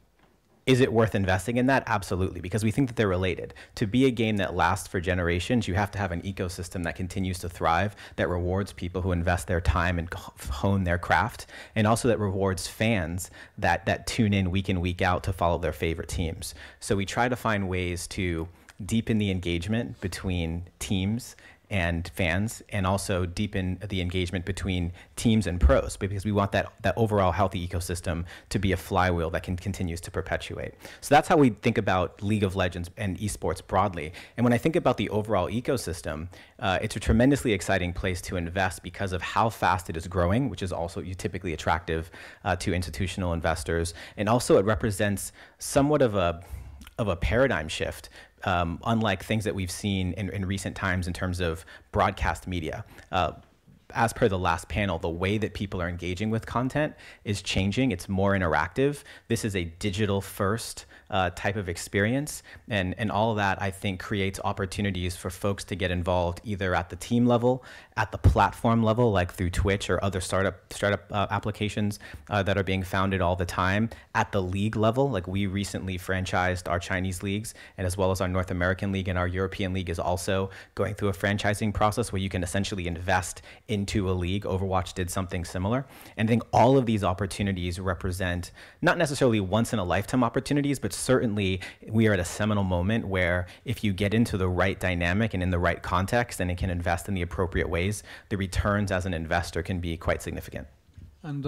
is it worth investing in that? Absolutely, because we think that they're related. To be a game that lasts for generations, you have to have an ecosystem that continues to thrive, that rewards people who invest their time and hone their craft, and also that rewards fans that tune in, week out to follow their favorite teams. So we try to find ways to deepen the engagement between teams and fans, and also deepen the engagement between teams and pros, because we want that overall healthy ecosystem to be a flywheel that continues to perpetuate. So that's how we think about League of Legends and esports broadly. And when I think about the overall ecosystem, it's a tremendously exciting place to invest because of how fast it is growing, which is also typically attractive to institutional investors. And also it represents somewhat of a paradigm shift, unlike things that we've seen in recent times in terms of broadcast media. As per the last panel, the way that people are engaging with content is changing. It's more interactive. This is a digital first type of experience. And all of that, I think, creates opportunities for folks to get involved either at the team level, at the platform level, like through Twitch or other startup applications that are being founded all the time, at the league level. Like we recently franchised our Chinese leagues, and as well as our North American league, and our European league is also going through a franchising process where you can essentially invest into a league. Overwatch did something similar. And I think all of these opportunities represent not necessarily once in a lifetime opportunities, but certainly we are at a seminal moment where if you get into the right dynamic and in the right context and it can invest in the appropriate ways, the returns as an investor can be quite significant. And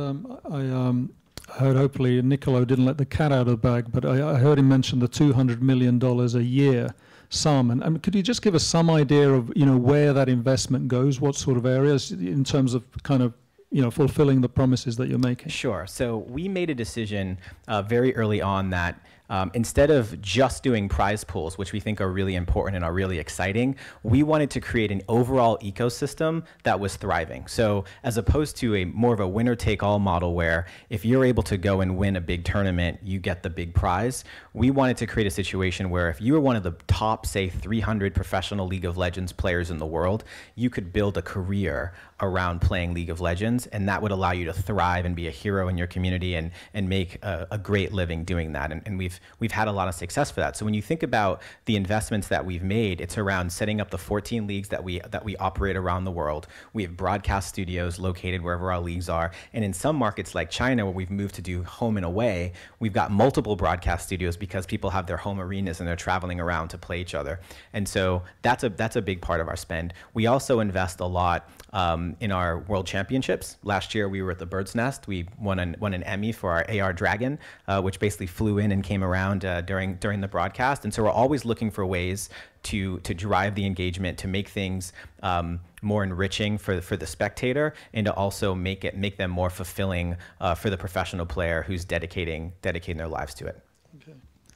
I heard, hopefully Niccolo didn't let the cat out of the bag, but I heard him mention the $200 million a year sum. And could you just give us some idea of, where that investment goes, what sort of areas in terms of kind of, fulfilling the promises that you're making? Sure. So we made a decision very early on that instead of just doing prize pools, which we think are really important and are really exciting, we wanted to create an overall ecosystem that was thriving. So as opposed to more of a winner-take-all model where if you're able to go and win a big tournament, you get the big prize, we wanted to create a situation where if you were one of the top, say, 300 professional League of Legends players in the world, you could build a career around playing League of Legends, and that would allow you to thrive and be a hero in your community and make a great living doing that. And we've had a lot of success for that. So when you think about the investments that we've made, it's around setting up the 14 leagues that we operate around the world. We have broadcast studios located wherever our leagues are. And in some markets like China, where we've moved to do home and away, we've got multiple broadcast studios because people have their home arenas and they're traveling around to play each other. And so that's a big part of our spend. We also invest a lot in our World Championships. Last year we were at the Bird's Nest. We won an Emmy for our AR Dragon, which basically flew in and came around during the broadcast. And so we're always looking for ways to drive the engagement, to make things more enriching for the spectator, and to also make them more fulfilling for the professional player who's dedicating their lives to it. Okay.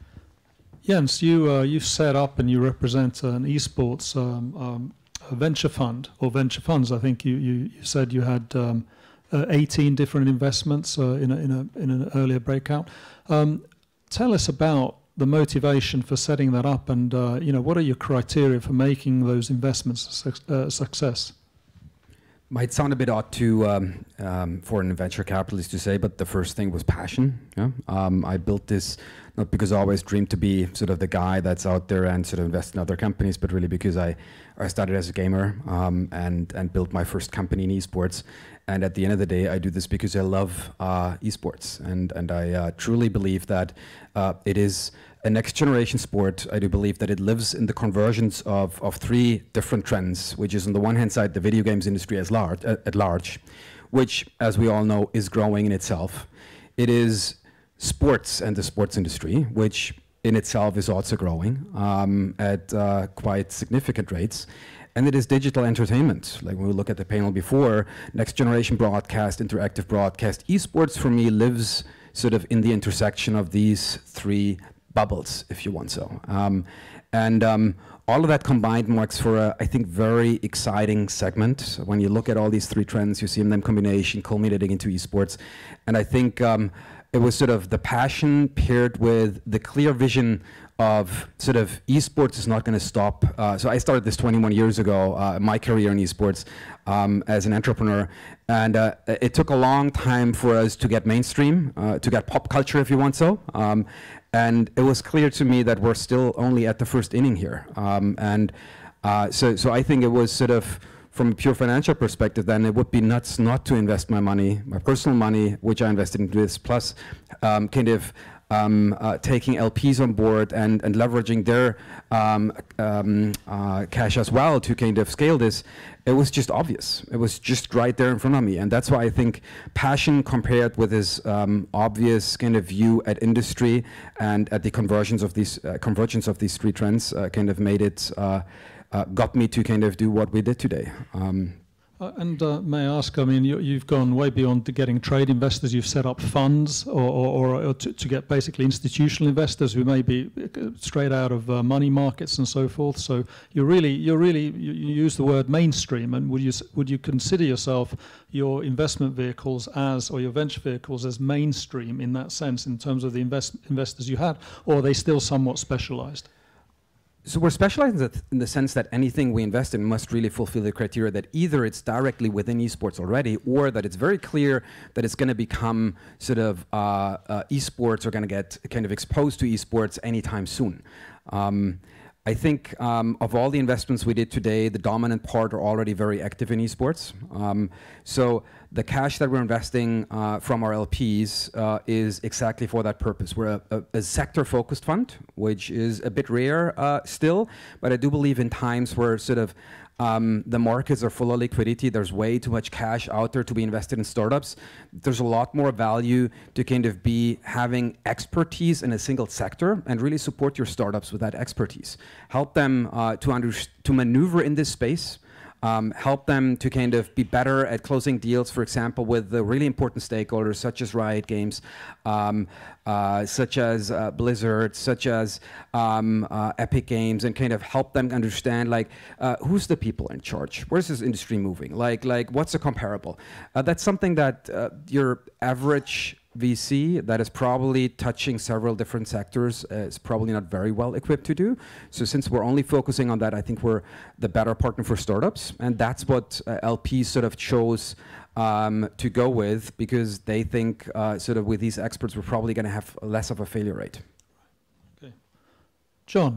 Jens, you set up and you represent an esports a venture fund, or venture funds. I think you said you had 18 different investments in an earlier breakout. Tell us about the motivation for setting that up, and what are your criteria for making those investments a success? Might sound a bit odd to for an venture capitalist to say, but the first thing was passion. Yeah? I built this not because I always dreamed to be sort of the guy that's out there and sort of invest in other companies, but really because I started as a gamer and built my first company in esports. And at the end of the day, I do this because I love esports, and I truly believe that it is a next generation sport. I do believe that it lives in the convergence of three different trends, which is on the one hand side, the video games industry at large, which, as we all know, is growing in itself. It is sports and the sports industry, which in itself is also growing at quite significant rates. And it is digital entertainment. Like when we look at the panel before, next generation broadcast, interactive broadcast, esports for me lives sort of in the intersection of these three bubbles, if you want so. All of that combined marks for a, I think, very exciting segment. When you look at all these three trends, you see them in combination, culminating into esports. And I think it was sort of the passion paired with the clear vision of sort of esports is not going to stop. So I started this 21 years ago, my career in esports as an entrepreneur. And it took a long time for us to get mainstream, to get pop culture, if you want so. And it was clear to me that we're still only at the first inning here. So I think it was sort of, from a pure financial perspective, then it would be nuts not to invest my money, my personal money, which I invested into this, plus kind of taking LPs on board and leveraging their cash as well to kind of scale this. It was just obvious. It was just right there in front of me. And that's why I think passion compared with this obvious kind of view at industry and at the convergence of these three trends kind of made it, got me to kind of do what we did today. May I ask, I mean, you've gone way beyond to getting trade investors. You've set up funds or to get basically institutional investors who may be straight out of money markets and so forth. So you use the word mainstream. And would you consider yourself, your investment vehicles or your venture vehicles as mainstream in that sense, in terms of the investors you had, or are they still somewhat specialized? So we're specialized in the sense that anything we invest in must really fulfill the criteria that either it's directly within esports already, or that it's very clear that it's going to become sort of esports, or going to get kind of exposed to esports anytime soon. I think of all the investments we did today, the dominant part are already very active in esports. So the cash that we're investing from our LPs is exactly for that purpose. We're a sector-focused fund, which is a bit rare still, but I do believe in times where sort of the markets are full of liquidity, there's way too much cash out there to be invested in startups. There's a lot more value to kind of be having expertise in a single sector and really support your startups with that expertise. Help them to maneuver in this space. Help them to kind of be better at closing deals, for example, with the really important stakeholders such as Riot Games, such as Blizzard, such as Epic Games, and kind of help them understand like who's the people in charge, where's this industry moving, like what's a comparable. That's something that your average VC that is probably touching several different sectors is probably not very well equipped to do. So since we're only focusing on that, I think we're the better partner for startups, and that's what LPs sort of chose to go with, because they think sort of with these experts we're probably going to have less of a failure rate. Okay. John,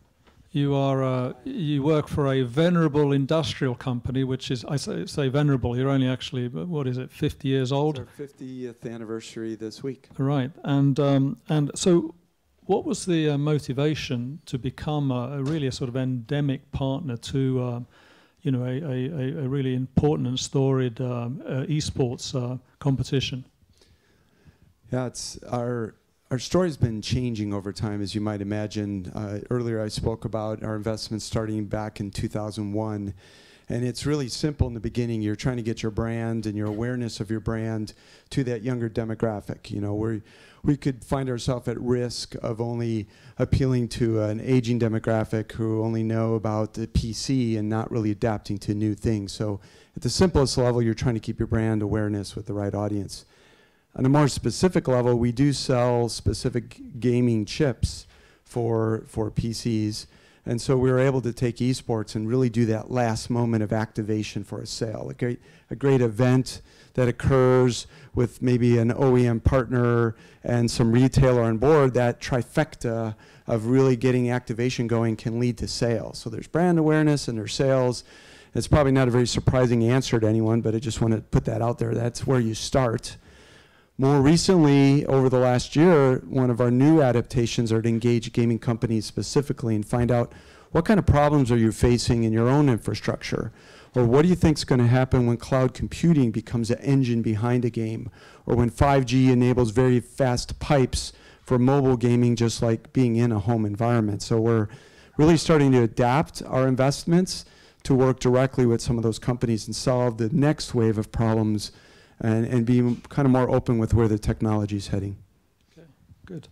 you work for a venerable industrial company, which is, I say venerable, you're only actually, what is it, 50 years old? It's our 50th anniversary this week. Right, and so what was the motivation to become really a sort of endemic partner to you know, a really important and storied esports competition? Yeah, it's our story's been changing over time, as you might imagine. Earlier I spoke about our investments starting back in 2001. And it's really simple in the beginning. You're trying to get your brand and your awareness of your brand to that younger demographic. You know, we could find ourselves at risk of only appealing to an aging demographic who only know about the PC and not really adapting to new things. So at the simplest level, you're trying to keep your brand awareness with the right audience. On a more specific level, we do sell specific gaming chips for PCs. And so we were able to take esports and really do that last moment of activation for a sale. A great event that occurs with maybe an OEM partner and some retailer on board. That trifecta of really getting activation going can lead to sales. So there's brand awareness and there's sales. It's probably not a very surprising answer to anyone, but I just want to put that out there. That's where you start. More recently, over the last year, one of our new adaptations are to engage gaming companies specifically and find out what kind of problems are you facing in your own infrastructure, or what do you think is going to happen when cloud computing becomes an engine behind a game, or when 5G enables very fast pipes for mobile gaming, just like being in a home environment. So we're really starting to adapt our investments to work directly with some of those companies and solve the next wave of problems and be kind of more open with where the technology is heading. Okay, good.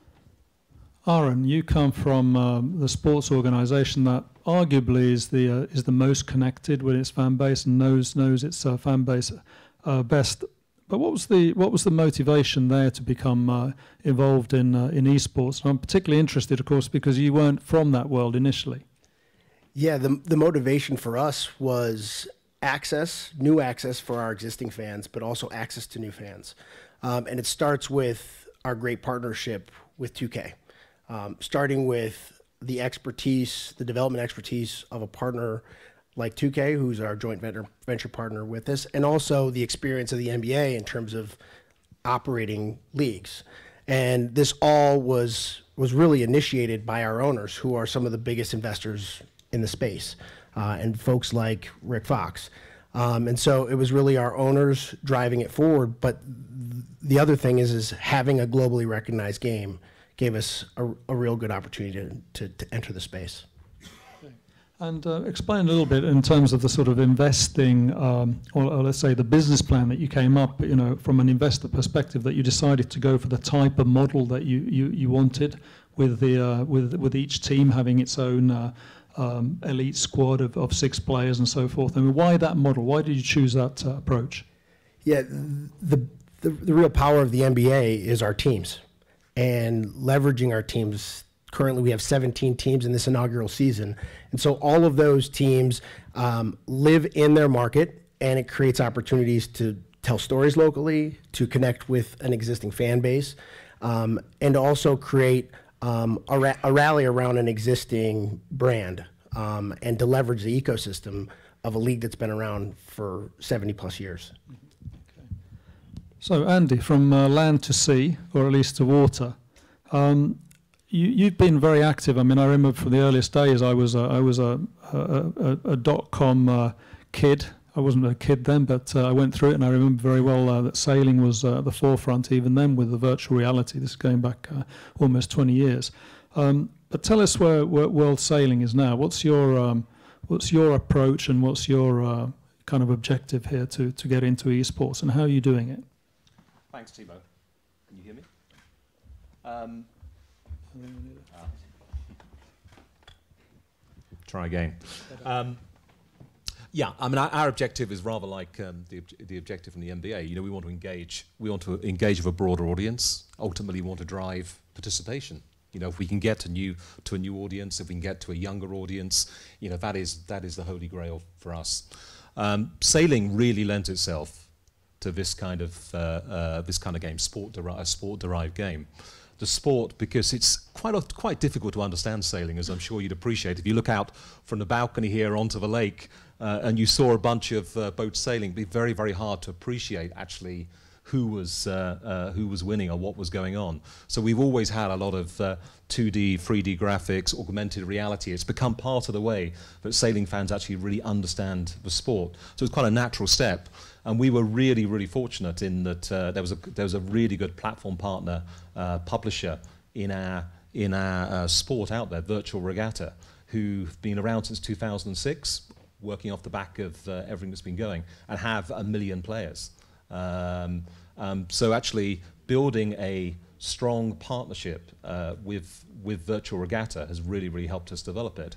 Aaron, you come from the sports organization that arguably is the most connected with its fan base and knows its fan base best. But what was the motivation there to become involved in esports? And I'm particularly interested, of course, because you weren't from that world initially. Yeah, the motivation for us was new access for our existing fans, but also access to new fans. And it starts with our great partnership with 2K, starting with the development expertise of a partner like 2K, who's our joint venture partner with us, and also the experience of the NBA in terms of operating leagues. And this all was really initiated by our owners, who are some of the biggest investors in the space. And folks like Rick Fox. And so it was really our owners driving it forward. But the other thing is having a globally recognized game gave us a real good opportunity to enter the space. Okay. And explain a little bit in terms of the sort of investing, or let's say the business plan that you came up, you know, from an investor perspective, that you decided to go for the type of model that you wanted, with each team having its own elite squad of 6 players and so forth. I mean, why that model? Why did you choose that approach? Yeah, the real power of the NBA is our teams and leveraging our teams. Currently, we have 17 teams in this inaugural season. And so all of those teams live in their market, and it creates opportunities to tell stories locally, to connect with an existing fan base, and also create a rally around an existing brand, and to leverage the ecosystem of a league that's been around for 70 plus years. So, Andy, from land to sea, or at least to water, you've been very active. I mean, I remember from the earliest days, I was a .com kid. I wasn't a kid then, but I went through it, and I remember very well that sailing was at the forefront even then with the virtual reality. This is going back almost 20 years. But tell us where world sailing is now. What's your approach, and what's your kind of objective here to get into esports, and how are you doing it? Thanks, Timo. Can you hear me? Try again. Yeah, I mean, our objective is rather like the objective from the NBA. You know, we want to engage with a broader audience. Ultimately, we want to drive participation. You know, if we can get to a new audience, if we can get to a younger audience, you know, that is the holy grail for us. Sailing really lends itself to this kind of game, a sport-derived game. The sport, because it's quite difficult to understand sailing, as I'm sure you'd appreciate. If you look out from the balcony here onto the lake and you saw a bunch of boats sailing, it'd be very, very hard to appreciate actually who was winning or what was going on. So we've always had a lot of 2D, 3D graphics, augmented reality. It's become part of the way that sailing fans actually really understand the sport. So it's quite a natural step. And we were really, really fortunate in that there was a really good platform partner, publisher in our sport out there, Virtual Regatta, who've been around since 2006, working off the back of everything that's been going, and have 1 million players. So actually building a strong partnership with Virtual Regatta has really, really helped us develop it.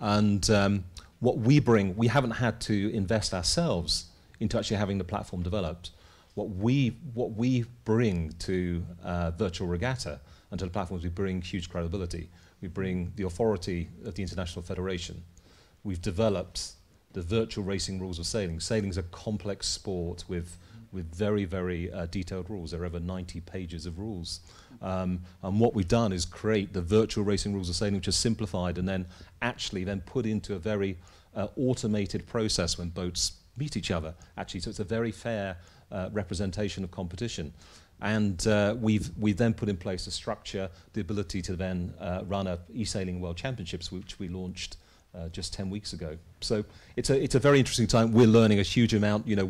And what we bring, we haven't had to invest ourselves into actually having the platform developed. What we bring to Virtual Regatta and to the platforms, we bring huge credibility. We bring the authority of the International Federation. We've developed the virtual racing rules of sailing. Sailing is a complex sport with very, very detailed rules. There are over 90 pages of rules. And what we've done is create the virtual racing rules of sailing, which are simplified and then actually put into a very automated process when boats meet each other, actually. So it's a very fair representation of competition. And we've then put in place a structure, the ability to then run a e-sailing World Championships, which we launched just 10 weeks ago. So it's a very interesting time. We're learning a huge amount. You know,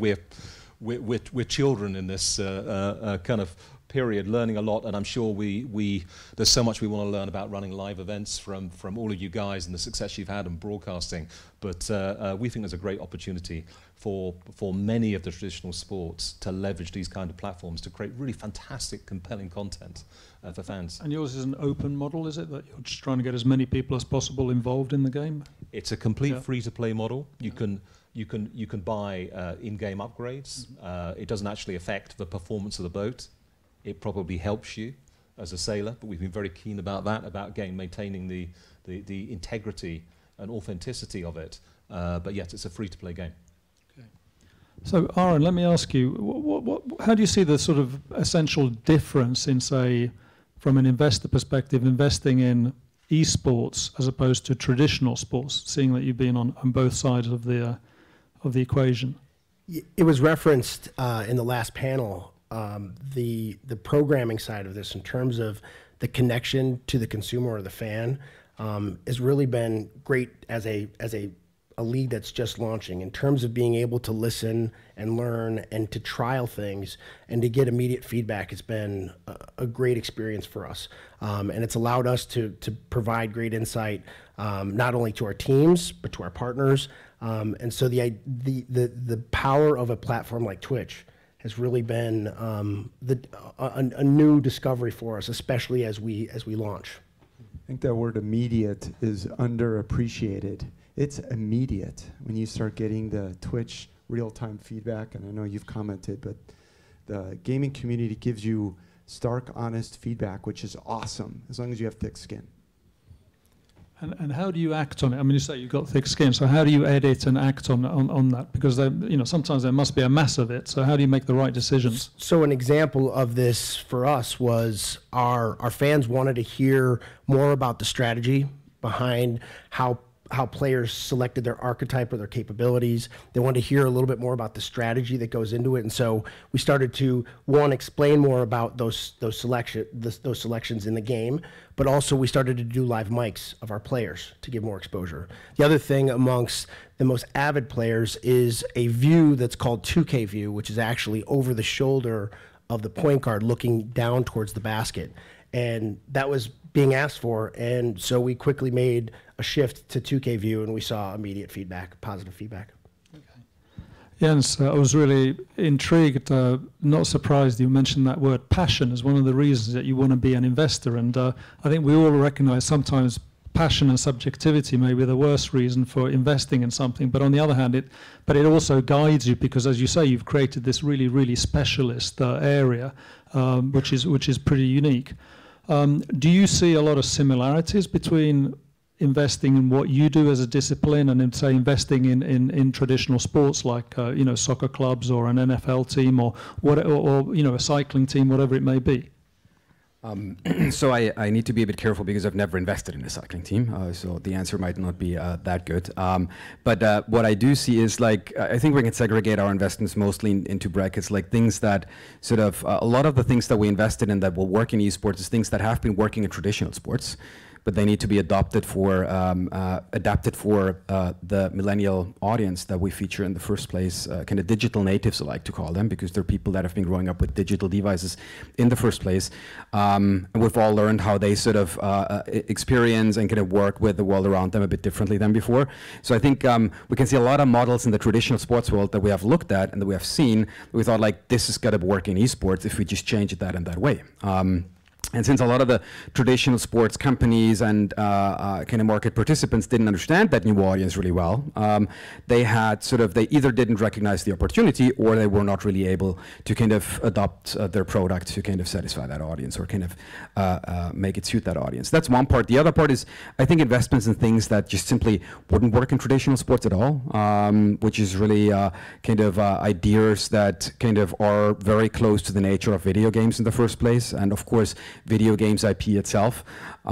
we're children in this kind of period, learning a lot, and I'm sure there's so much we want to learn about running live events from all of you guys and the success you've had in broadcasting. But we think there's a great opportunity for many of the traditional sports to leverage these kind of platforms to create really fantastic, compelling content for fans. And yours is an open model, is it? That you're just trying to get as many people as possible involved in the game? It's a complete free-to-play model. You can buy in-game upgrades. It doesn't actually affect the performance of the boat. It probably helps you as a sailor, but we've been very keen about that, about again maintaining the integrity and authenticity of it. But yet it's a free-to-play game. Okay. So, Aaron, let me ask you, how do you see the sort of essential difference in, say, from an investor perspective, investing in esports as opposed to traditional sports, seeing that you've been on both sides of the equation? It was referenced in the last panel. The programming side of this, in terms of the connection to the consumer or the fan, has really been great as a league that's just launching, in terms of being able to listen and learn and to trial things and to get immediate feedback. It's been a great experience for us, and it's allowed us to provide great insight, not only to our teams but to our partners. And so the power of a platform like Twitch has really been a new discovery for us, especially as we launch. I think that word immediate is underappreciated. It's immediate when you start getting the Twitch real-time feedback, and I know you've commented, but the gaming community gives you stark, honest feedback, which is awesome, as long as you have thick skin. And how do you act on it? I mean, you say you've got thick skin, so how do you edit and act on that? Because sometimes there must be a mass of it. So how do you make the right decisions? So an example of this for us was our fans wanted to hear more about the strategy behind how how players selected their archetype or their capabilities. They wanted to hear a little bit more about the strategy that goes into it. And so we started to, one, explain more about those selections in the game, but also we started to do live mics of our players to give more exposure. The other thing amongst the most avid players is a view that's called 2K view, which is actually over the shoulder of the point guard looking down towards the basket. And that was being asked for, and so we quickly made a shift to 2K view, and we saw immediate feedback, positive feedback. Jens, I was really intrigued, not surprised you mentioned that word passion as one of the reasons that you want to be an investor. And I think we all recognize sometimes passion and subjectivity may be the worst reason for investing in something. But on the other hand, it also guides you because, as you say, you've created this really, really specialist area, which is pretty unique. Do you see a lot of similarities between investing in what you do as a discipline and, say, investing in traditional sports like soccer clubs or an NFL team or a cycling team, whatever it may be? So I need to be a bit careful because I've never invested in a cycling team, so the answer might not be that good. But what I do see is, like, I think we can segregate our investments mostly into brackets, like things that sort of, a lot of the things that we invested in that will work in esports is things that have been working in traditional sports, but they need to be adapted for the millennial audience that we feature in the first place, kind of digital natives I like to call them, because they're people that have been growing up with digital devices in the first place. And we've all learned how they sort of experience and kind of work with the world around them a bit differently than before. So I think we can see a lot of models in the traditional sports world that we have looked at and that we have seen. We thought, like, this is going to work in esports if we just change it that in that way. And since a lot of the traditional sports companies and kind of market participants didn't understand that new audience really well, they either didn't recognize the opportunity or they were not really able to kind of adopt their product to kind of satisfy that audience or kind of make it suit that audience. That's one part. The other part is, I think, investments in things that just simply wouldn't work in traditional sports at all, which is really kind of ideas that kind of are very close to the nature of video games in the first place, and of course video games IP itself.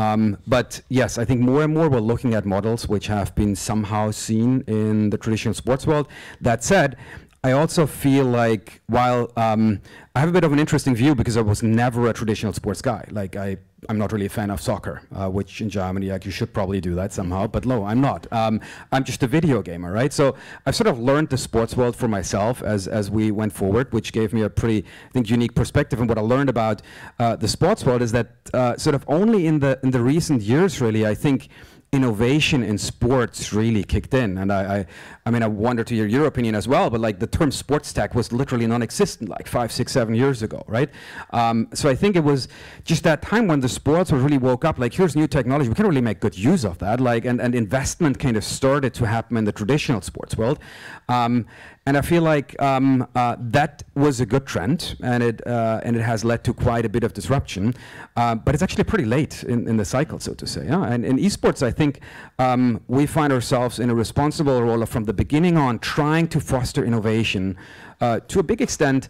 But yes, I think more and more we're looking at models which have been somehow seen in the traditional sports world. That said, I also feel like, while I have a bit of an interesting view because I was never a traditional sports guy. Like, I'm not really a fan of soccer, which in Germany, like, you should probably do that somehow, but no, I'm not. I'm just a video gamer, right? So I've sort of learned the sports world for myself as we went forward, which gave me a pretty, I think, unique perspective. And what I learned about the sports world is that sort of only in the recent years, really, I think, innovation in sports really kicked in. And I mean, I wonder to hear your opinion as well, but like, the term sports tech was literally non-existent like 5, 6, 7 years ago, right? So I think it was just that time when the sports really woke up, like, here's new technology, we can really make good use of that, like, and investment kind of started to happen in the traditional sports world. And I feel like that was a good trend, and it has led to quite a bit of disruption. But it's actually pretty late in the cycle, so to say. Yeah? And in esports, I think we find ourselves in a responsible role from the beginning on, trying to foster innovation to a big extent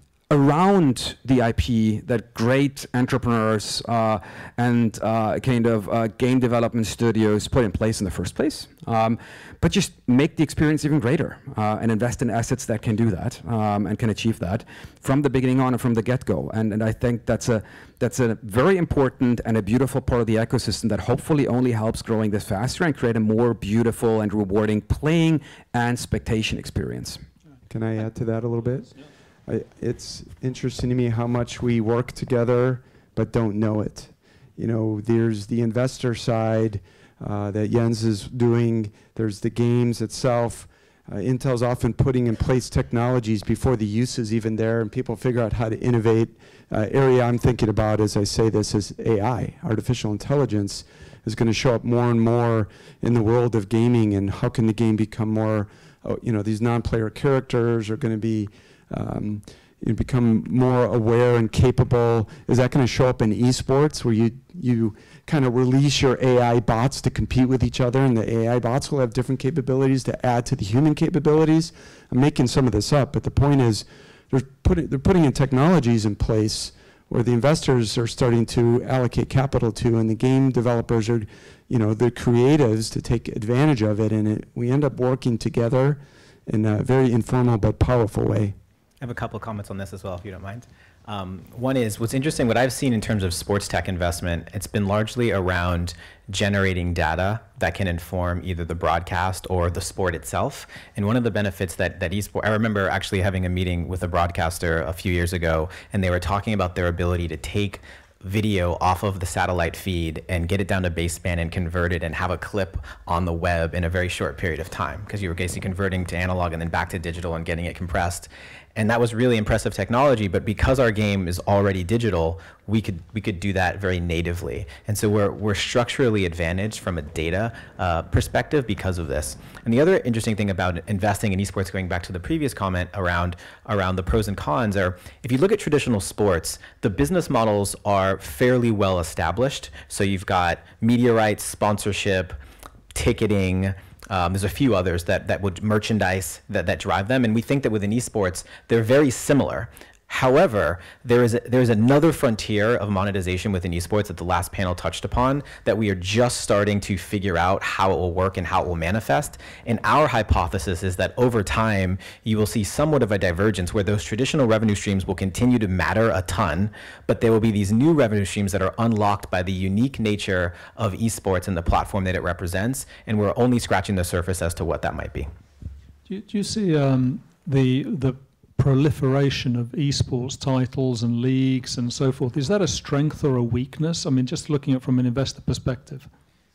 around the IP that great entrepreneurs and kind of game development studios put in place in the first place, but just make the experience even greater and invest in assets that can do that and can achieve that from the beginning on and from the get-go. And I think that's a very important and a beautiful part of the ecosystem that hopefully only helps growing this faster and create a more beautiful and rewarding playing and spectation experience. Can I add to that a little bit? It's interesting to me how much we work together but don't know it. You know, there's the investor side that Jens is doing. There's the games itself. Intel's often putting in place technologies before the use is even there, and people figure out how to innovate. Area I'm thinking about as I say this is AI. Artificial intelligence is going to show up more and more in the world of gaming, and how can the game become more, these non-player characters are going to be become more aware and capable. Is that going to show up in esports, where you kind of release your AI bots to compete with each other, and the AI bots will have different capabilities to add to the human capabilities? I'm making some of this up, but the point is they're putting in technologies in place where the investors are starting to allocate capital to, and the game developers are, the creatives to take advantage of it, and we end up working together in a very informal but powerful way. I have a couple of comments on this as well, if you don't mind. One is, what's interesting, what I've seen in terms of sports tech investment, it's been largely around generating data that can inform either the broadcast or the sport itself. And one of the benefits that esports, I remember actually having a meeting with a broadcaster a few years ago, and they were talking about their ability to take video off of the satellite feed and get it down to baseband and convert it and have a clip on the web in a very short period of time, because you were basically converting to analog and then back to digital and getting it compressed. And that was really impressive technology, but because our game is already digital, we could do that very natively. And so we're structurally advantaged from a data perspective because of this. And the other interesting thing about investing in esports, going back to the previous comment around the pros and cons, are if you look at traditional sports, the business models are fairly well established. So you've got media rights, sponsorship, ticketing. There's a few others that would merchandise that drive them, and we think that within esports they're very similar. However, there is another frontier of monetization within esports that the last panel touched upon that we are just starting to figure out how it will work and how it will manifest. And our hypothesis is that over time, you will see somewhat of a divergence where those traditional revenue streams will continue to matter a ton, but there will be these new revenue streams that are unlocked by the unique nature of esports and the platform that it represents. And we're only scratching the surface as to what that might be. Do you see the proliferation of esports titles and leagues and so forth? Is that a strength or a weakness? I mean, just looking at it from an investor perspective.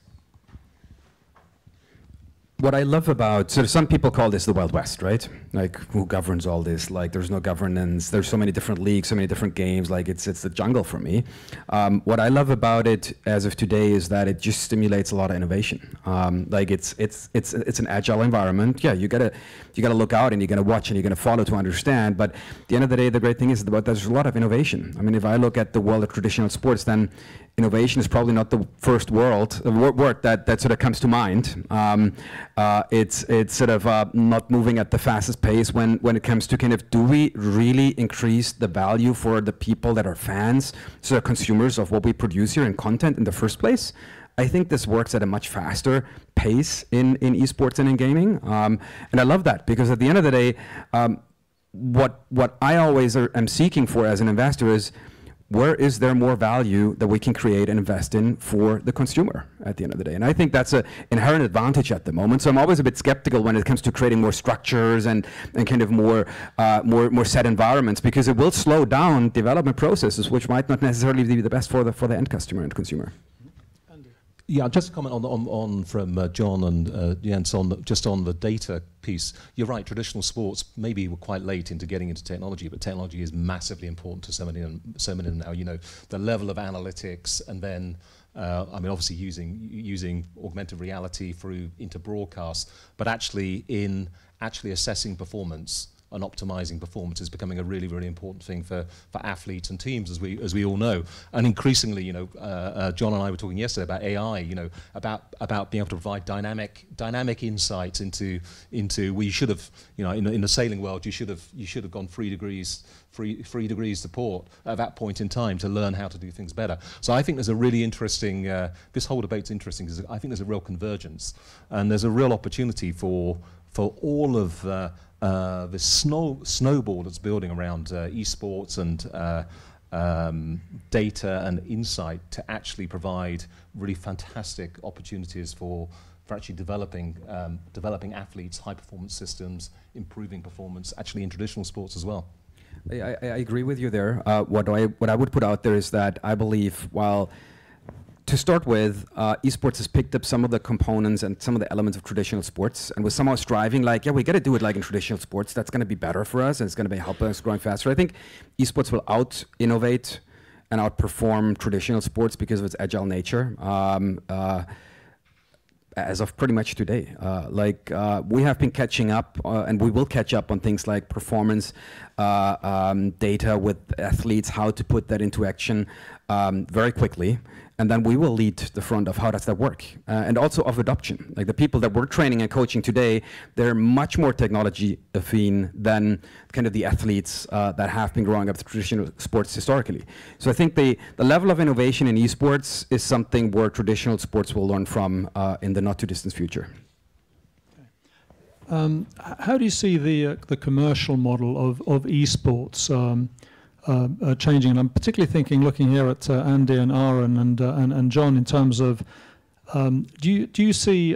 What I love about, so some people call this the Wild West, right? Like, who governs all this? Like, there's no governance. There's so many different leagues, so many different games. Like, it's the jungle for me. What I love about it as of today is that it just stimulates a lot of innovation. Like, it's an agile environment. Yeah, you gotta look out and you're gonna watch and you're gonna follow to understand. But at the end of the day, the great thing is that there's a lot of innovation. I mean, if I look at the world of traditional sports, then innovation is probably not the first word that sort of comes to mind. It's sort of not moving at the fastest pace when it comes to kind of, do we really increase the value for the people that are fans, so consumers of what we produce here in content in the first place? I think this works at a much faster pace in esports and in gaming. And I love that, because at the end of the day, what I always am seeking for as an investor is, where is there more value that we can create and invest in for the consumer at the end of the day? And I think that's an inherent advantage at the moment. So I'm always a bit skeptical when it comes to creating more structures and kind of more set environments, because it will slow down development processes, which might not necessarily be the best for the end customer and consumer. Yeah, just a comment on from John and Jens on the data piece. You're right. Traditional sports maybe were quite late into getting into technology, but technology is massively important to so many of them now. You know, the level of analytics, and then I mean, obviously using augmented reality into broadcast, but actually assessing performance and optimizing performance is becoming a really, really important thing for athletes and teams, as we all know. And increasingly, you know, John and I were talking yesterday about AI. You know, about being able to provide dynamic insights into we should have, you know, in the sailing world, you should have gone 3 degrees to port at that point in time to learn how to do things better. So I think there's a really interesting. This whole debate's interesting because I think there's a real convergence, and there's a real opportunity for all of the snowball that's building around esports and data and insight to actually provide really fantastic opportunities for actually developing athletes, high performance systems, improving performance actually in traditional sports as well. I agree with you there. What I would put out there is that I believe, while to start with, esports has picked up some of the components and some of the elements of traditional sports, and was somehow striving like, yeah, we got to do it like in traditional sports. That's going to be better for us, and it's going to be helping us growing faster. I think esports will out-innovate and outperform traditional sports because of its agile nature. As of pretty much today. We have been catching up, and we will catch up on things like performance data with athletes, how to put that into action. very quickly, and then we will lead the front of how does that work, and also of adoption. Like the people that we're training and coaching today, they're much more technology affine than kind of the athletes that have been growing up the traditional sports historically. So I think the level of innovation in esports is something where traditional sports will learn from in the not too distant future. How do you see the commercial model of esports changing? And I'm particularly thinking, looking here at Andy and Aaron and John, in terms of do you see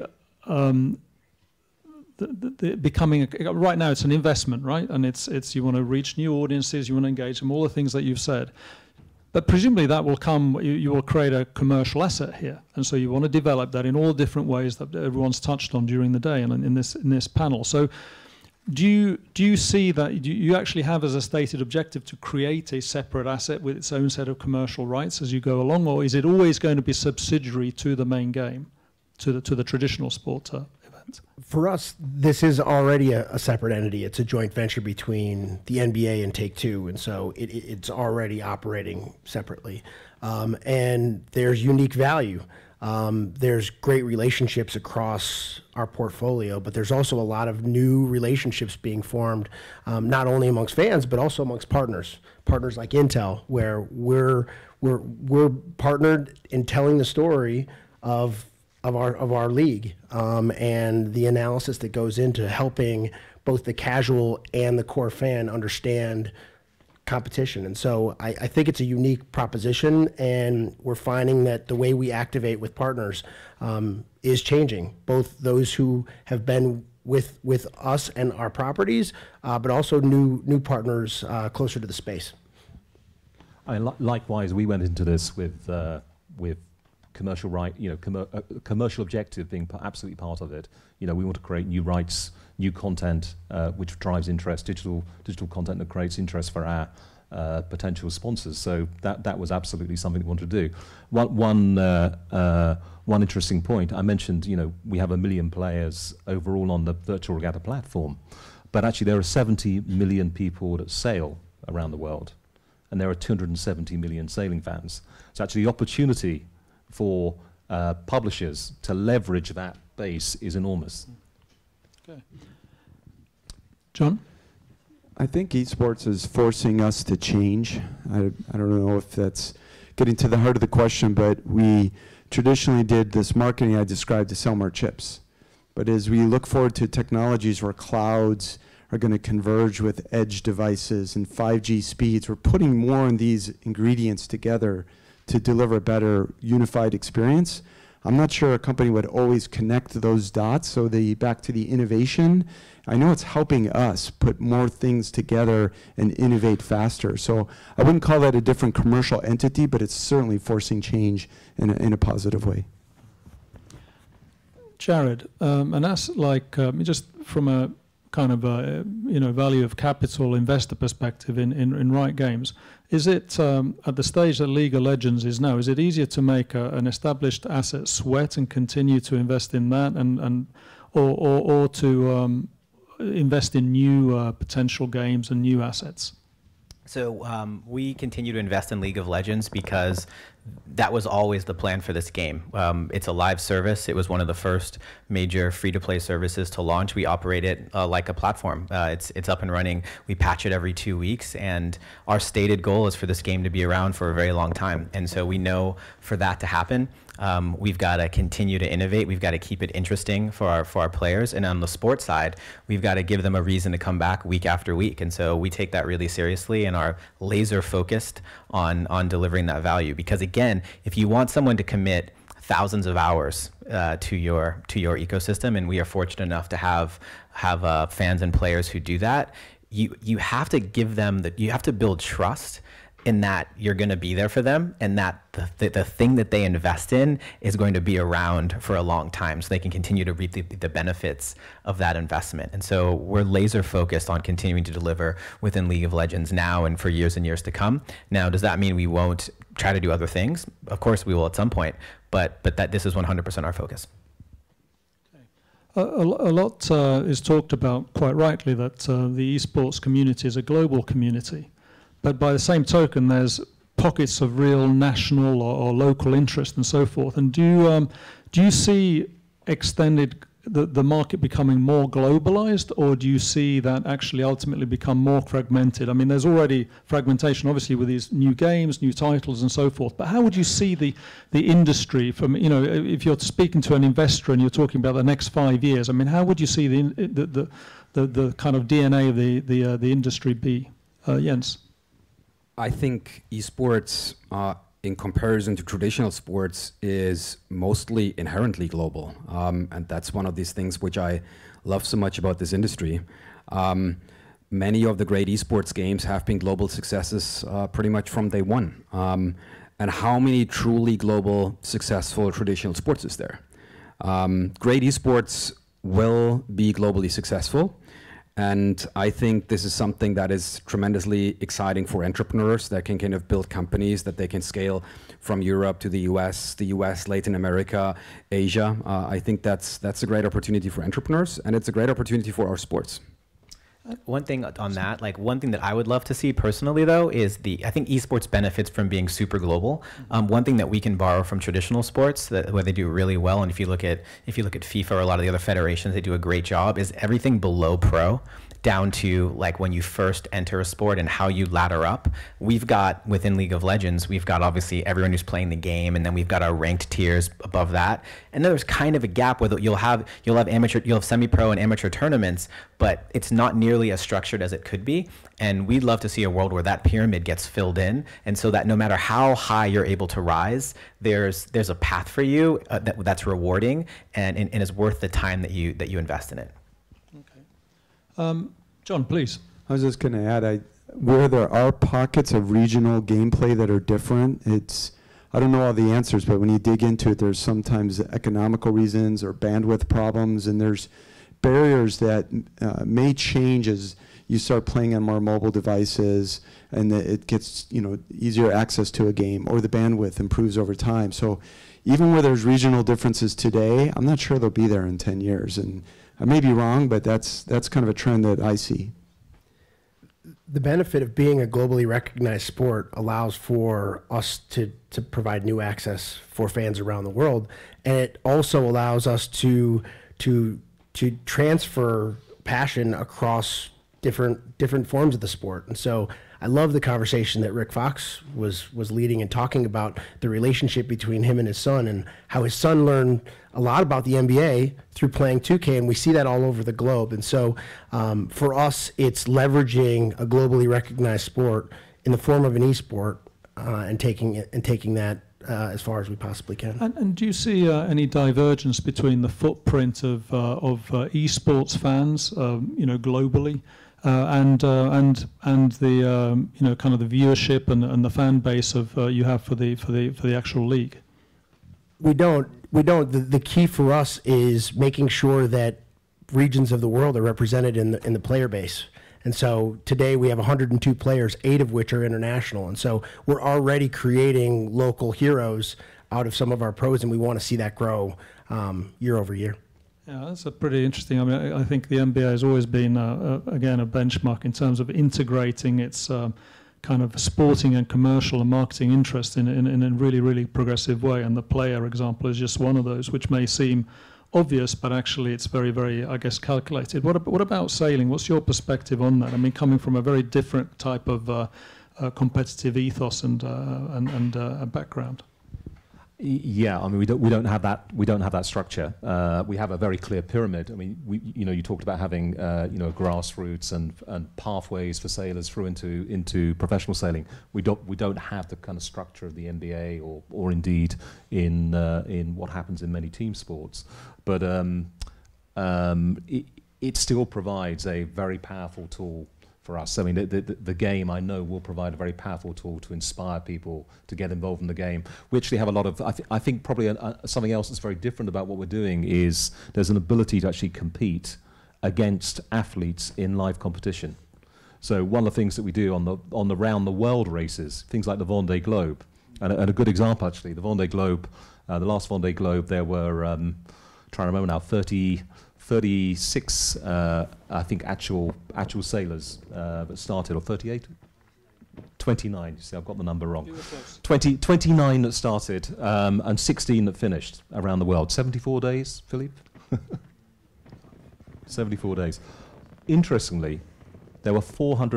the becoming right now it's an investment, right? And it's you want to reach new audiences, you want to engage them, all the things that you've said. But presumably that will come, you will create a commercial asset here. And so you want to develop that in all different ways that everyone's touched on during the day and in this panel. So do you see that you actually have as a stated objective to create a separate asset with its own set of commercial rights as you go along, or is it always going to be subsidiary to the main game, to the traditional sport event? For us, this is already a separate entity. It's a joint venture between the NBA and Take-Two, and so it's already operating separately. And there's unique value. There's great relationships across our portfolio, but there's also a lot of new relationships being formed, not only amongst fans, but also amongst partners like Intel, where we're partnered in telling the story of our league, and the analysis that goes into helping both the casual and the core fan understand competition. And so I think it's a unique proposition, and we're finding that the way we activate with partners is changing, both those who have been with us and our properties, but also new partners closer to the space. I mean, likewise, we went into this with commercial right, commercial objective being absolutely part of it. We want to create new rights, new content, which drives interest, digital content that creates interest for our potential sponsors. So that was absolutely something we wanted to do. One interesting point, I mentioned, we have 1 million players overall on the Virtual Regatta platform, but actually there are 70 million people that sail around the world, and there are 270 million sailing fans. So actually the opportunity for publishers to leverage that base is enormous. Okay. John? I think esports is forcing us to change. I don't know if that's getting to the heart of the question, but we traditionally did this marketing I described to sell more chips. But as we look forward to technologies where clouds are going to converge with edge devices and 5G speeds, we're putting more of these ingredients together to deliver a better unified experience. I'm not sure a company would always connect those dots. So back to the innovation, I know it's helping us put more things together and innovate faster. So I wouldn't call that a different commercial entity, but it's certainly forcing change in a positive way. Jared, and that's like just from a kind of value of capital investor perspective in Riot Games. Is it at the stage that League of Legends is now? Is it easier to make an established asset sweat and continue to invest in that, or to invest in new potential games and new assets? So we continue to invest in League of Legends because that was always the plan for this game. It's a live service. It was one of the first major free-to-play services to launch. We operate it like a platform. It's up and running. We patch it every 2 weeks, and our stated goal is for this game to be around for a very long time. And so we know for that to happen, we've got to continue to innovate. We've got to keep it interesting for our players. And on the sports side, we've got to give them a reason to come back week after week. And so we take that really seriously and are laser focused on delivering that value. Because again, if you want someone to commit thousands of hours to your ecosystem, and we are fortunate enough to have fans and players who do that, you have to give them you have to build trust in that you're going to be there for them, and that the thing that they invest in is going to be around for a long time, so they can continue to reap the benefits of that investment. And so we're laser focused on continuing to deliver within League of Legends now and for years and years to come. Now, does that mean we won't try to do other things? Of course we will at some point, but that this is 100% our focus. A lot is talked about, quite rightly, that the esports community is a global community. But by the same token, there's pockets of real national or local interest and so forth. And do you see the market becoming more globalized, or do you see that actually ultimately become more fragmented? I mean, there's already fragmentation, obviously, with these new games, new titles, and so forth. But how would you see the industry from, you know, if you're speaking to an investor and you're talking about the next 5 years? I mean, how would you see the kind of DNA of the industry be, Jens? I think esports, in comparison to traditional sports, is mostly inherently global. And that's one of these things which I love so much about this industry. Many of the great esports games have been global successes pretty much from day one. And how many truly global successful traditional sports is there? Great esports will be globally successful. And I think this is something that is tremendously exciting for entrepreneurs that can kind of build companies that they can scale from Europe to the US, Latin America, Asia. I think that's a great opportunity for entrepreneurs, and it's a great opportunity for our sports. One thing on that, like one thing that I would love to see personally though, is I think esports benefits from being super global. One thing that we can borrow from traditional sports where they do really well, and if you look at FIFA or a lot of the other federations, they do a great job, is everything below pro, down to like when you first enter a sport and how you ladder up. We've got within League of Legends, we've got obviously everyone who's playing the game, and then we've got our ranked tiers above that. And then there's kind of a gap where you'll have semi-pro and amateur tournaments, but it's not nearly as structured as it could be. And we'd love to see a world where that pyramid gets filled in, and so that no matter how high you're able to rise, there's a path for you that's rewarding and is worth the time that you invest in it. John, please. I was just going to add, where there are pockets of regional gameplay that are different, I don't know all the answers, but when you dig into it, there's sometimes economical reasons or bandwidth problems, and there's barriers that may change as you start playing on more mobile devices, and it gets easier access to a game, or the bandwidth improves over time. So even where there's regional differences today, I'm not sure they'll be there in 10 years. And I may be wrong, but that's kind of a trend that I see. The benefit of being a globally recognized sport allows for us to provide new access for fans around the world, and it also allows us to transfer passion across different forms of the sport. And so I love the conversation that Rick Fox was leading and talking about the relationship between him and his son, and how his son learned a lot about the NBA through playing 2K, and we see that all over the globe. And so for us, it's leveraging a globally recognized sport in the form of an esport and taking that as far as we possibly can. And do you see any divergence between the footprint of esports fans, globally, and the kind of the viewership and the fan base of you have for the actual league? We don't. The key for us is making sure that regions of the world are represented in the player base. And so today we have 102 players, 8 of which are international. And so we're already creating local heroes out of some of our pros, and we want to see that grow year over year. Yeah, that's a pretty interesting. I mean, I think the NBA has always been, again, a benchmark in terms of integrating its kind of sporting and commercial and marketing interest in a really, really progressive way. And the player example is just one of those, which may seem obvious, but actually it's very, very, I guess, calculated. What about sailing? What's your perspective on that? I mean, coming from a very different type of competitive ethos and background. Yeah, I mean, we don't have that. We don't have that structure. We have a very clear pyramid. I mean, you talked about having grassroots and pathways for sailors through into professional sailing. We don't have the kind of structure of the NBA or indeed in what happens in many team sports. But it still provides a very powerful tool for us. I mean, the game, I know, will provide a very powerful tool to inspire people to get involved in the game. We actually have a lot of, I think probably something else that's very different about what we're doing is there's an ability to actually compete against athletes in live competition. So one of the things that we do on the round the world races, things like the Vendée Globe, and a good example actually, the Vendée Globe, the last Vendée Globe, there were, trying to remember now, 36, I think, actual sailors that started, or 38? 29. You see, I've got the number wrong. 29 that started and 16 that finished around the world. 74 days, Philippe? 74 days. Interestingly, there were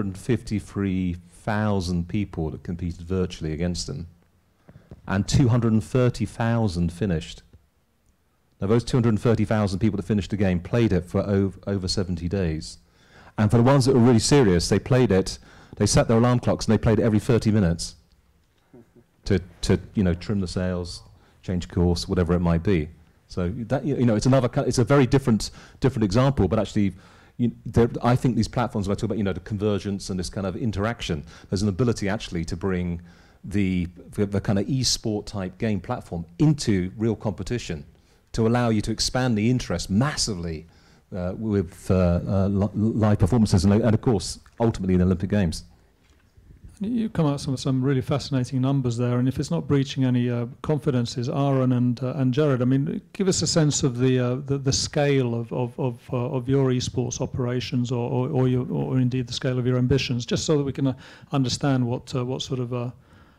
453,000 people that competed virtually against them, and 230,000 finished. Now, those 230,000 people that finished the game played it for over 70 days. And for the ones that were really serious, they played it, they set their alarm clocks and they played it every 30 minutes to trim the sails, change course, whatever it might be. So that, it's it's a very different example, but actually, I think these platforms, when I talk about, the convergence and this kind of interaction, there's an ability actually to bring the kind of e-sport type game platform into real competition to allow you to expand the interest massively with live performances and of course, ultimately in the Olympic Games. You come out with some really fascinating numbers there, and if it's not breaching any confidences, Aaron and Jared, I mean, give us a sense of the scale of your esports operations, or indeed the scale of your ambitions, just so that we can understand what sort of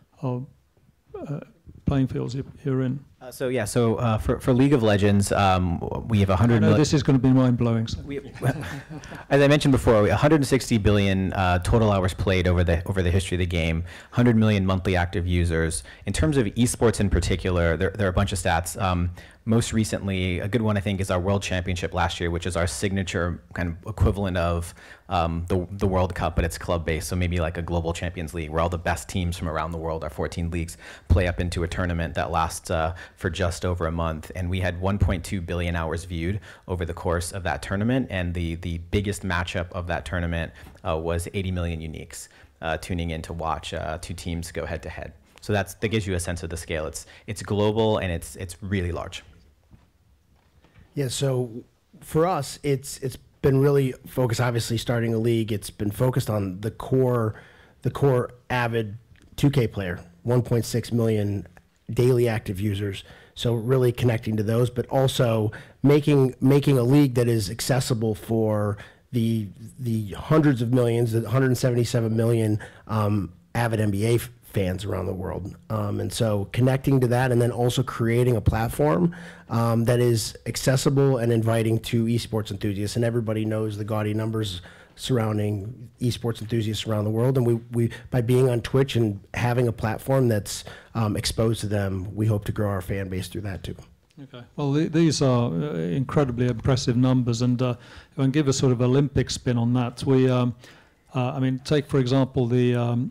playing fields you're in. For League of Legends, we have 100 million. This is going to be mind-blowing. So. As I mentioned before, 160 billion total hours played over the history of the game, 100 million monthly active users. In terms of esports in particular, there are a bunch of stats. Most recently, a good one I think is our World Championship last year, which is our signature kind of equivalent of the World Cup, but it's club-based, so maybe like a Global Champions League, where all the best teams from around the world, our 14 leagues, play up into a tournament that lasts for just over a month. And we had 1.2 billion hours viewed over the course of that tournament, and the biggest matchup of that tournament was 80 million uniques tuning in to watch two teams go head-to-head. So that gives you a sense of the scale. It's global, and it's really large. Yeah, so for us, it's been really focused. Obviously, starting a league, it's been focused on the core avid 2K player, 1.6 million daily active users. So really connecting to those, but also making a league that is accessible for the hundreds of millions, the 177 million avid NBA fans around the world. And so connecting to that, and then also creating a platform that is accessible and inviting to esports enthusiasts. And everybody knows the gaudy numbers surrounding esports enthusiasts around the world. And we by being on Twitch and having a platform that's exposed to them, we hope to grow our fan base through that too. Okay. Well, these are incredibly impressive numbers, and give a sort of Olympic spin on that. We, I mean, take for example the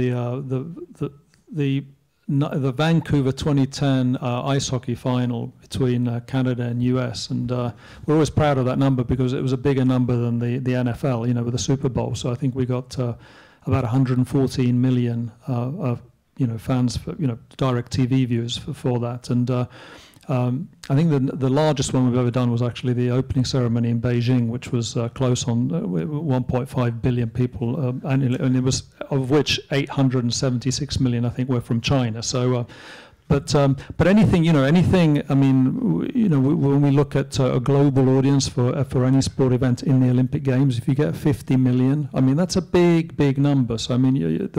Vancouver 2010 ice hockey final between Canada and US, and we're always proud of that number because it was a bigger number than the NFL, with the Super Bowl. So I think we got about 114 million fans, direct TV viewers for that, and I think the largest one we've ever done was actually the opening ceremony in Beijing, which was close on 1.5 billion people annually, and it was of which 876 million I think were from China. So, but anything, anything. I mean, when we look at a global audience for any sport event in the Olympic Games, if you get 50 million, I mean that's a big number. So I mean,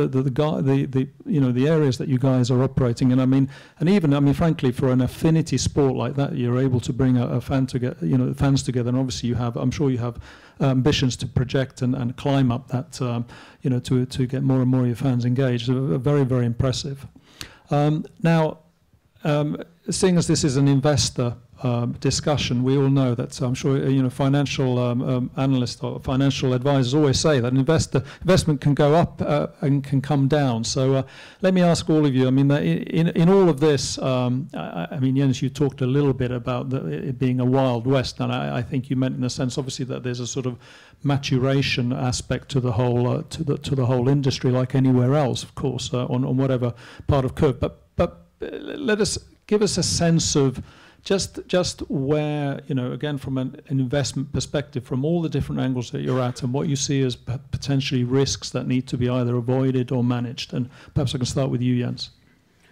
the areas that you guys are operating in, I mean, and even frankly, for an affinity sport like that, you're able to bring a fan together, fans together, and obviously you have, I'm sure you have ambitions to project and climb up that, to get more and more of your fans engaged. So very, very impressive. Now, seeing as this is an investor discussion, we all know that I'm sure financial analysts or financial advisors always say that investment can go up and can come down. So let me ask all of you. I mean, in all of this, I mean, Jens, you talked a little bit about it being a wild west, and I think you meant in a sense, obviously, that there's a sort of maturation aspect to the whole to the whole industry, like anywhere else, of course, on whatever part of curve. But give us a sense of just where, again, from an investment perspective, from all the different angles that you're at, and what you see as potentially risks that need to be either avoided or managed. And perhaps I can start with you, Jens.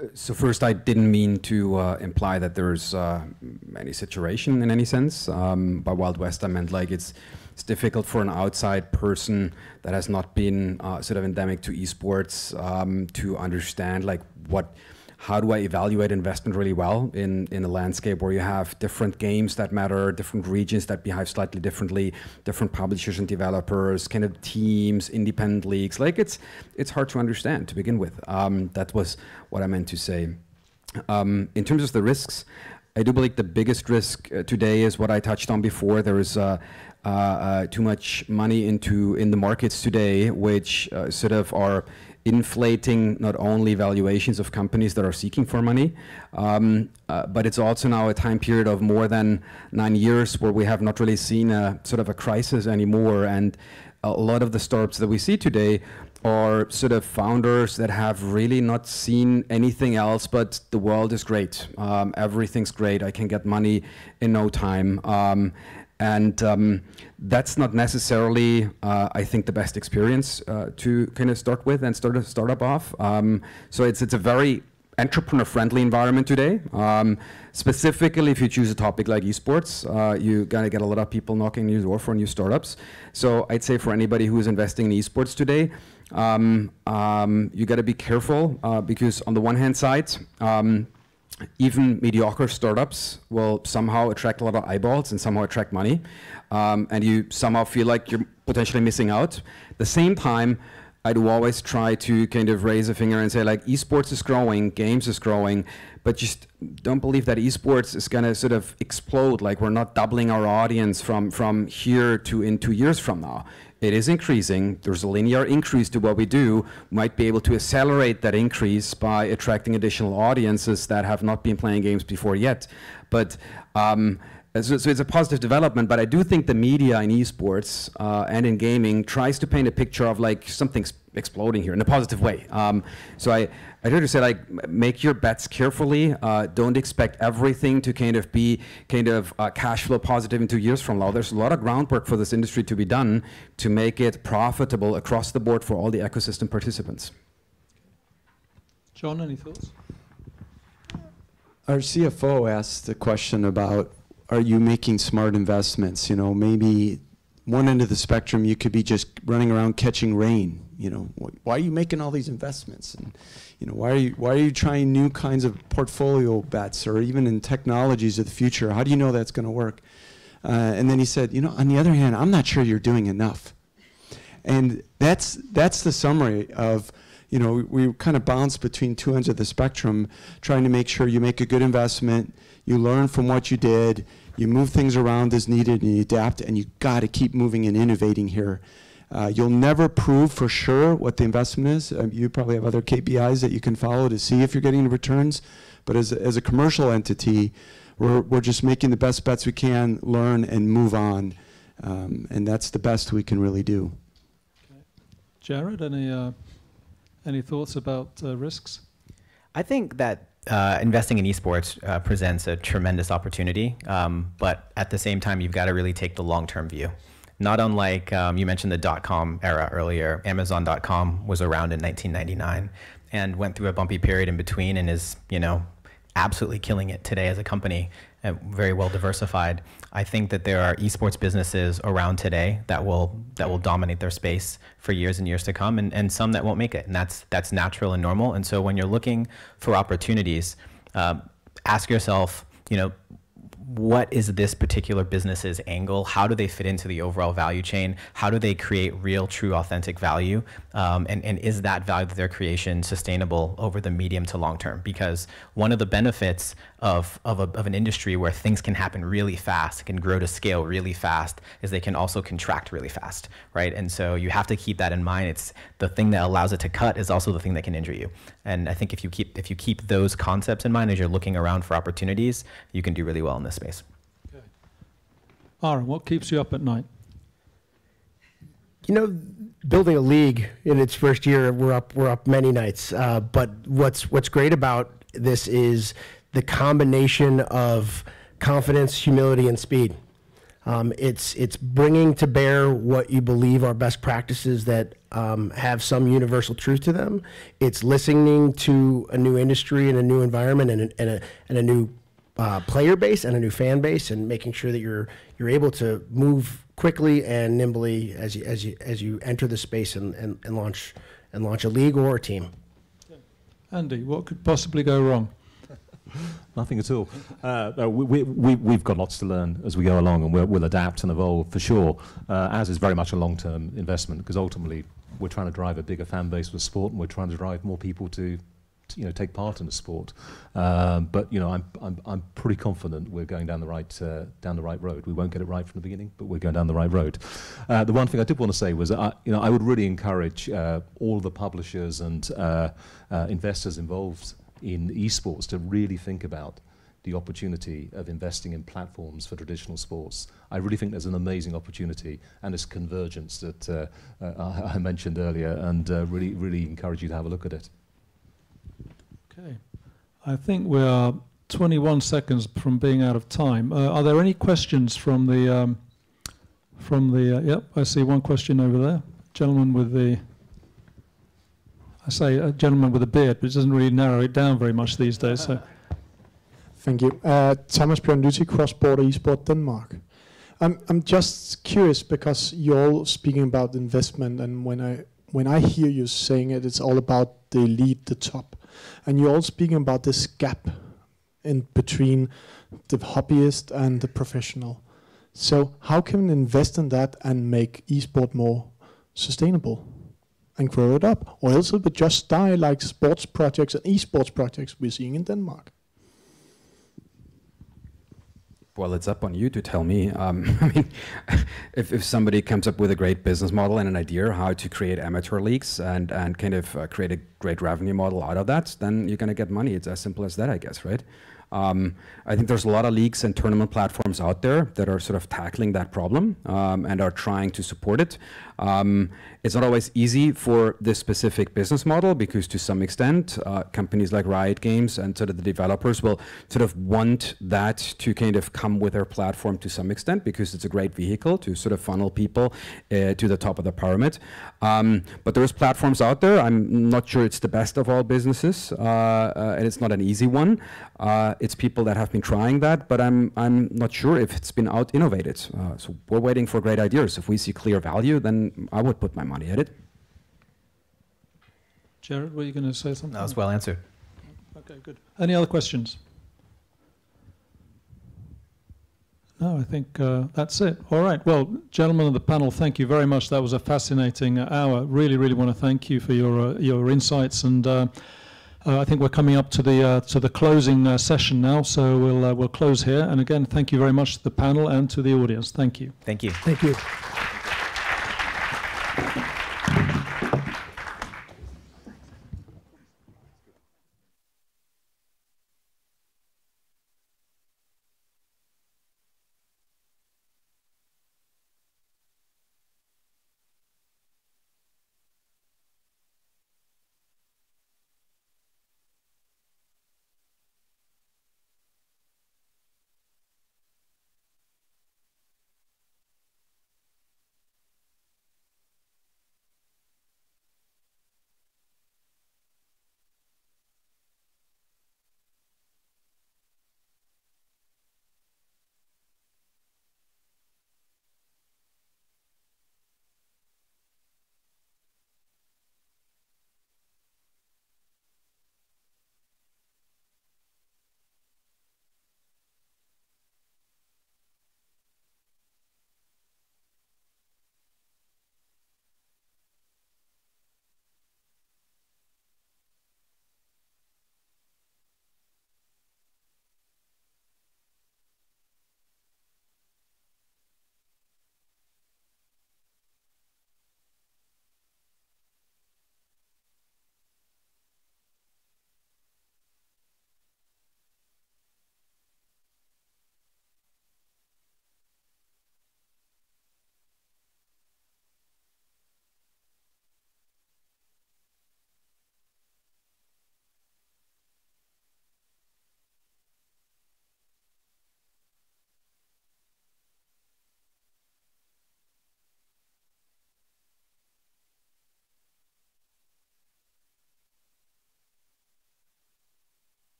So first, I didn't mean to imply that there's any saturation in any sense. By Wild West, I meant like it's difficult for an outside person that has not been sort of endemic to esports to understand like how do I evaluate investment really well in a landscape where you have different games that matter, different regions that behave slightly differently, different publishers and developers, kind of teams, independent leagues. Like it's hard to understand to begin with. That was what I meant to say. In terms of the risks, I do believe the biggest risk today is what I touched on before. There is too much money in the markets today, which sort of are inflating not only valuations of companies that are seeking for money, but it's also now a time period of more than 9 years where we have not really seen a sort of a crisis anymore. And a lot of the startups that we see today are sort of founders that have really not seen anything else but the world is great. Everything's great. I can get money in no time. And that's not necessarily, I think, the best experience to kind of start with and start a startup off. So it's a very entrepreneur-friendly environment today. Specifically, if you choose a topic like esports, you're gonna get a lot of people knocking on your door for new startups. So I'd say for anybody who is investing in esports today, you gotta be careful because on the one hand side, even mediocre startups will somehow attract a lot of eyeballs and somehow attract money. And you somehow feel like you're potentially missing out. At the same time, I do always try to kind of raise a finger and say like esports is growing, games is growing, but just don't believe that esports is gonna sort of explode. Like we're not doubling our audience from here to in 2 years from now. It is increasing. There's a linear increase to what we do. Might be able to accelerate that increase by attracting additional audiences that have not been playing games before yet. But so it's a positive development, but I do think the media in esports and in gaming tries to paint a picture of like something's exploding here in a positive way. So I try to say like make your bets carefully. Don't expect everything to kind of be cash flow positive in 2 years from now. There's a lot of groundwork for this industry to be done to make it profitable across the board for all the ecosystem participants. John, any thoughts? Our CFO asked the question about, are you making smart investments? You know, maybe one end of the spectrum, you could be just running around catching rain. You know, why are you making all these investments? And, you know, why are you trying new kinds of portfolio bets or even in technologies of the future? How do you know that's going to work? And then he said, you know, on the other hand, I'm not sure you're doing enough. And that's the summary of, you know, we kind of bounce between two ends of the spectrum, trying to make sure you make a good investment, you learn from what you did, you move things around as needed, and you adapt, and you got to keep moving and innovating here. You'll never prove for sure what the investment is. You probably have other KPIs that you can follow to see if you're getting the returns. But as a commercial entity, we're just making the best bets we can, learn, and move on. And that's the best we can really do. Okay. Jared, any thoughts about risks? I think that investing in esports presents a tremendous opportunity, but at the same time, you've got to really take the long-term view. Not unlike, you mentioned the .com era earlier, Amazon.com was around in 1999 and went through a bumpy period in between and is, you know, absolutely killing it today as a company, very well diversified. I think that there are esports businesses around today that will dominate their space for years and years to come, and some that won't make it, and that's natural and normal. And so when you're looking for opportunities, ask yourself, you know, what is this particular business's angle? How do they fit into the overall value chain? How do they create real, true, authentic value? And is that value that they're creation sustainable over the medium to long term? Because one of the benefits of an industry where things can happen really fast, can grow to scale really fast, is they can also contract really fast, right? And so you have to keep that in mind. It's the thing that allows it to cut is also the thing that can injure you. And I think if you keep those concepts in mind as you're looking around for opportunities, you can do really well in this space. Okay. Aaron, what keeps you up at night? You know, building a league in its first year, we're up many nights. But what's great about this is the combination of confidence, humility, and speed. It's bringing to bear what you believe are best practices that have some universal truth to them. It's listening to a new industry and a new environment and a new player base and a new fan base, and making sure that you're able to move quickly and nimbly as you enter the space and launch a league or a team. Andy, what could possibly go wrong? Nothing at all. No, we've got lots to learn as we go along, and we'll adapt and evolve for sure. As is very much a long-term investment, because ultimately we're trying to drive a bigger fan base with sport, and we're trying to drive more people to take part in the sport. But I'm pretty confident we're going down the right road. We won't get it right from the beginning, but we're going down the right road. The one thing I did want to say was, I would really encourage all the publishers and investors involved in esports to really think about the opportunity of investing in platforms for traditional sports. I really think there's an amazing opportunity and this convergence that I mentioned earlier, and really encourage you to have a look at it. Okay, I think we are 21 seconds from being out of time. Are there any questions from the yep, I see one question over there. Gentleman with the, I say a gentleman with a beard, but it doesn't really narrow it down very much these days. So. Thank you. Thomas Bjørn Lyttig, Cross Border Esport Denmark. I'm just curious because you're all speaking about investment, and when I hear you saying it, it's all about the elite, the top. And you're all speaking about this gap in between the hobbyist and the professional. So how can we invest in that and make esport more sustainable and grow it up? Or else it would just die like sports projects and esports projects we're seeing in Denmark. Well, it's up on you to tell me. I mean, if somebody comes up with a great business model and an idea how to create amateur leagues and kind of create a great revenue model out of that, then you're going to get money. It's as simple as that, I guess, right? I think there's a lot of leagues and tournament platforms out there that are sort of tackling that problem and are trying to support it. It's not always easy for this specific business model because to some extent companies like Riot Games and sort of the developers will sort of want that to kind of come with their platform to some extent because it's a great vehicle to sort of funnel people to the top of the pyramid. But there's platforms out there. I'm not sure it's the best of all businesses and it's not an easy one. It's people that have been trying that, but I'm not sure if it's been out innovated. So we're waiting for great ideas. If we see clear value, then I would put my money at it. Jared, were you going to say something? That was well answered. Okay, good. Any other questions? No, I think that's it. All right. Well, gentlemen of the panel, thank you very much. That was a fascinating hour. Really, really want to thank you for your insights, and I think we're coming up to the closing session now. So we'll close here. And again, thank you very much to the panel and to the audience. Thank you. Thank you. Thank you.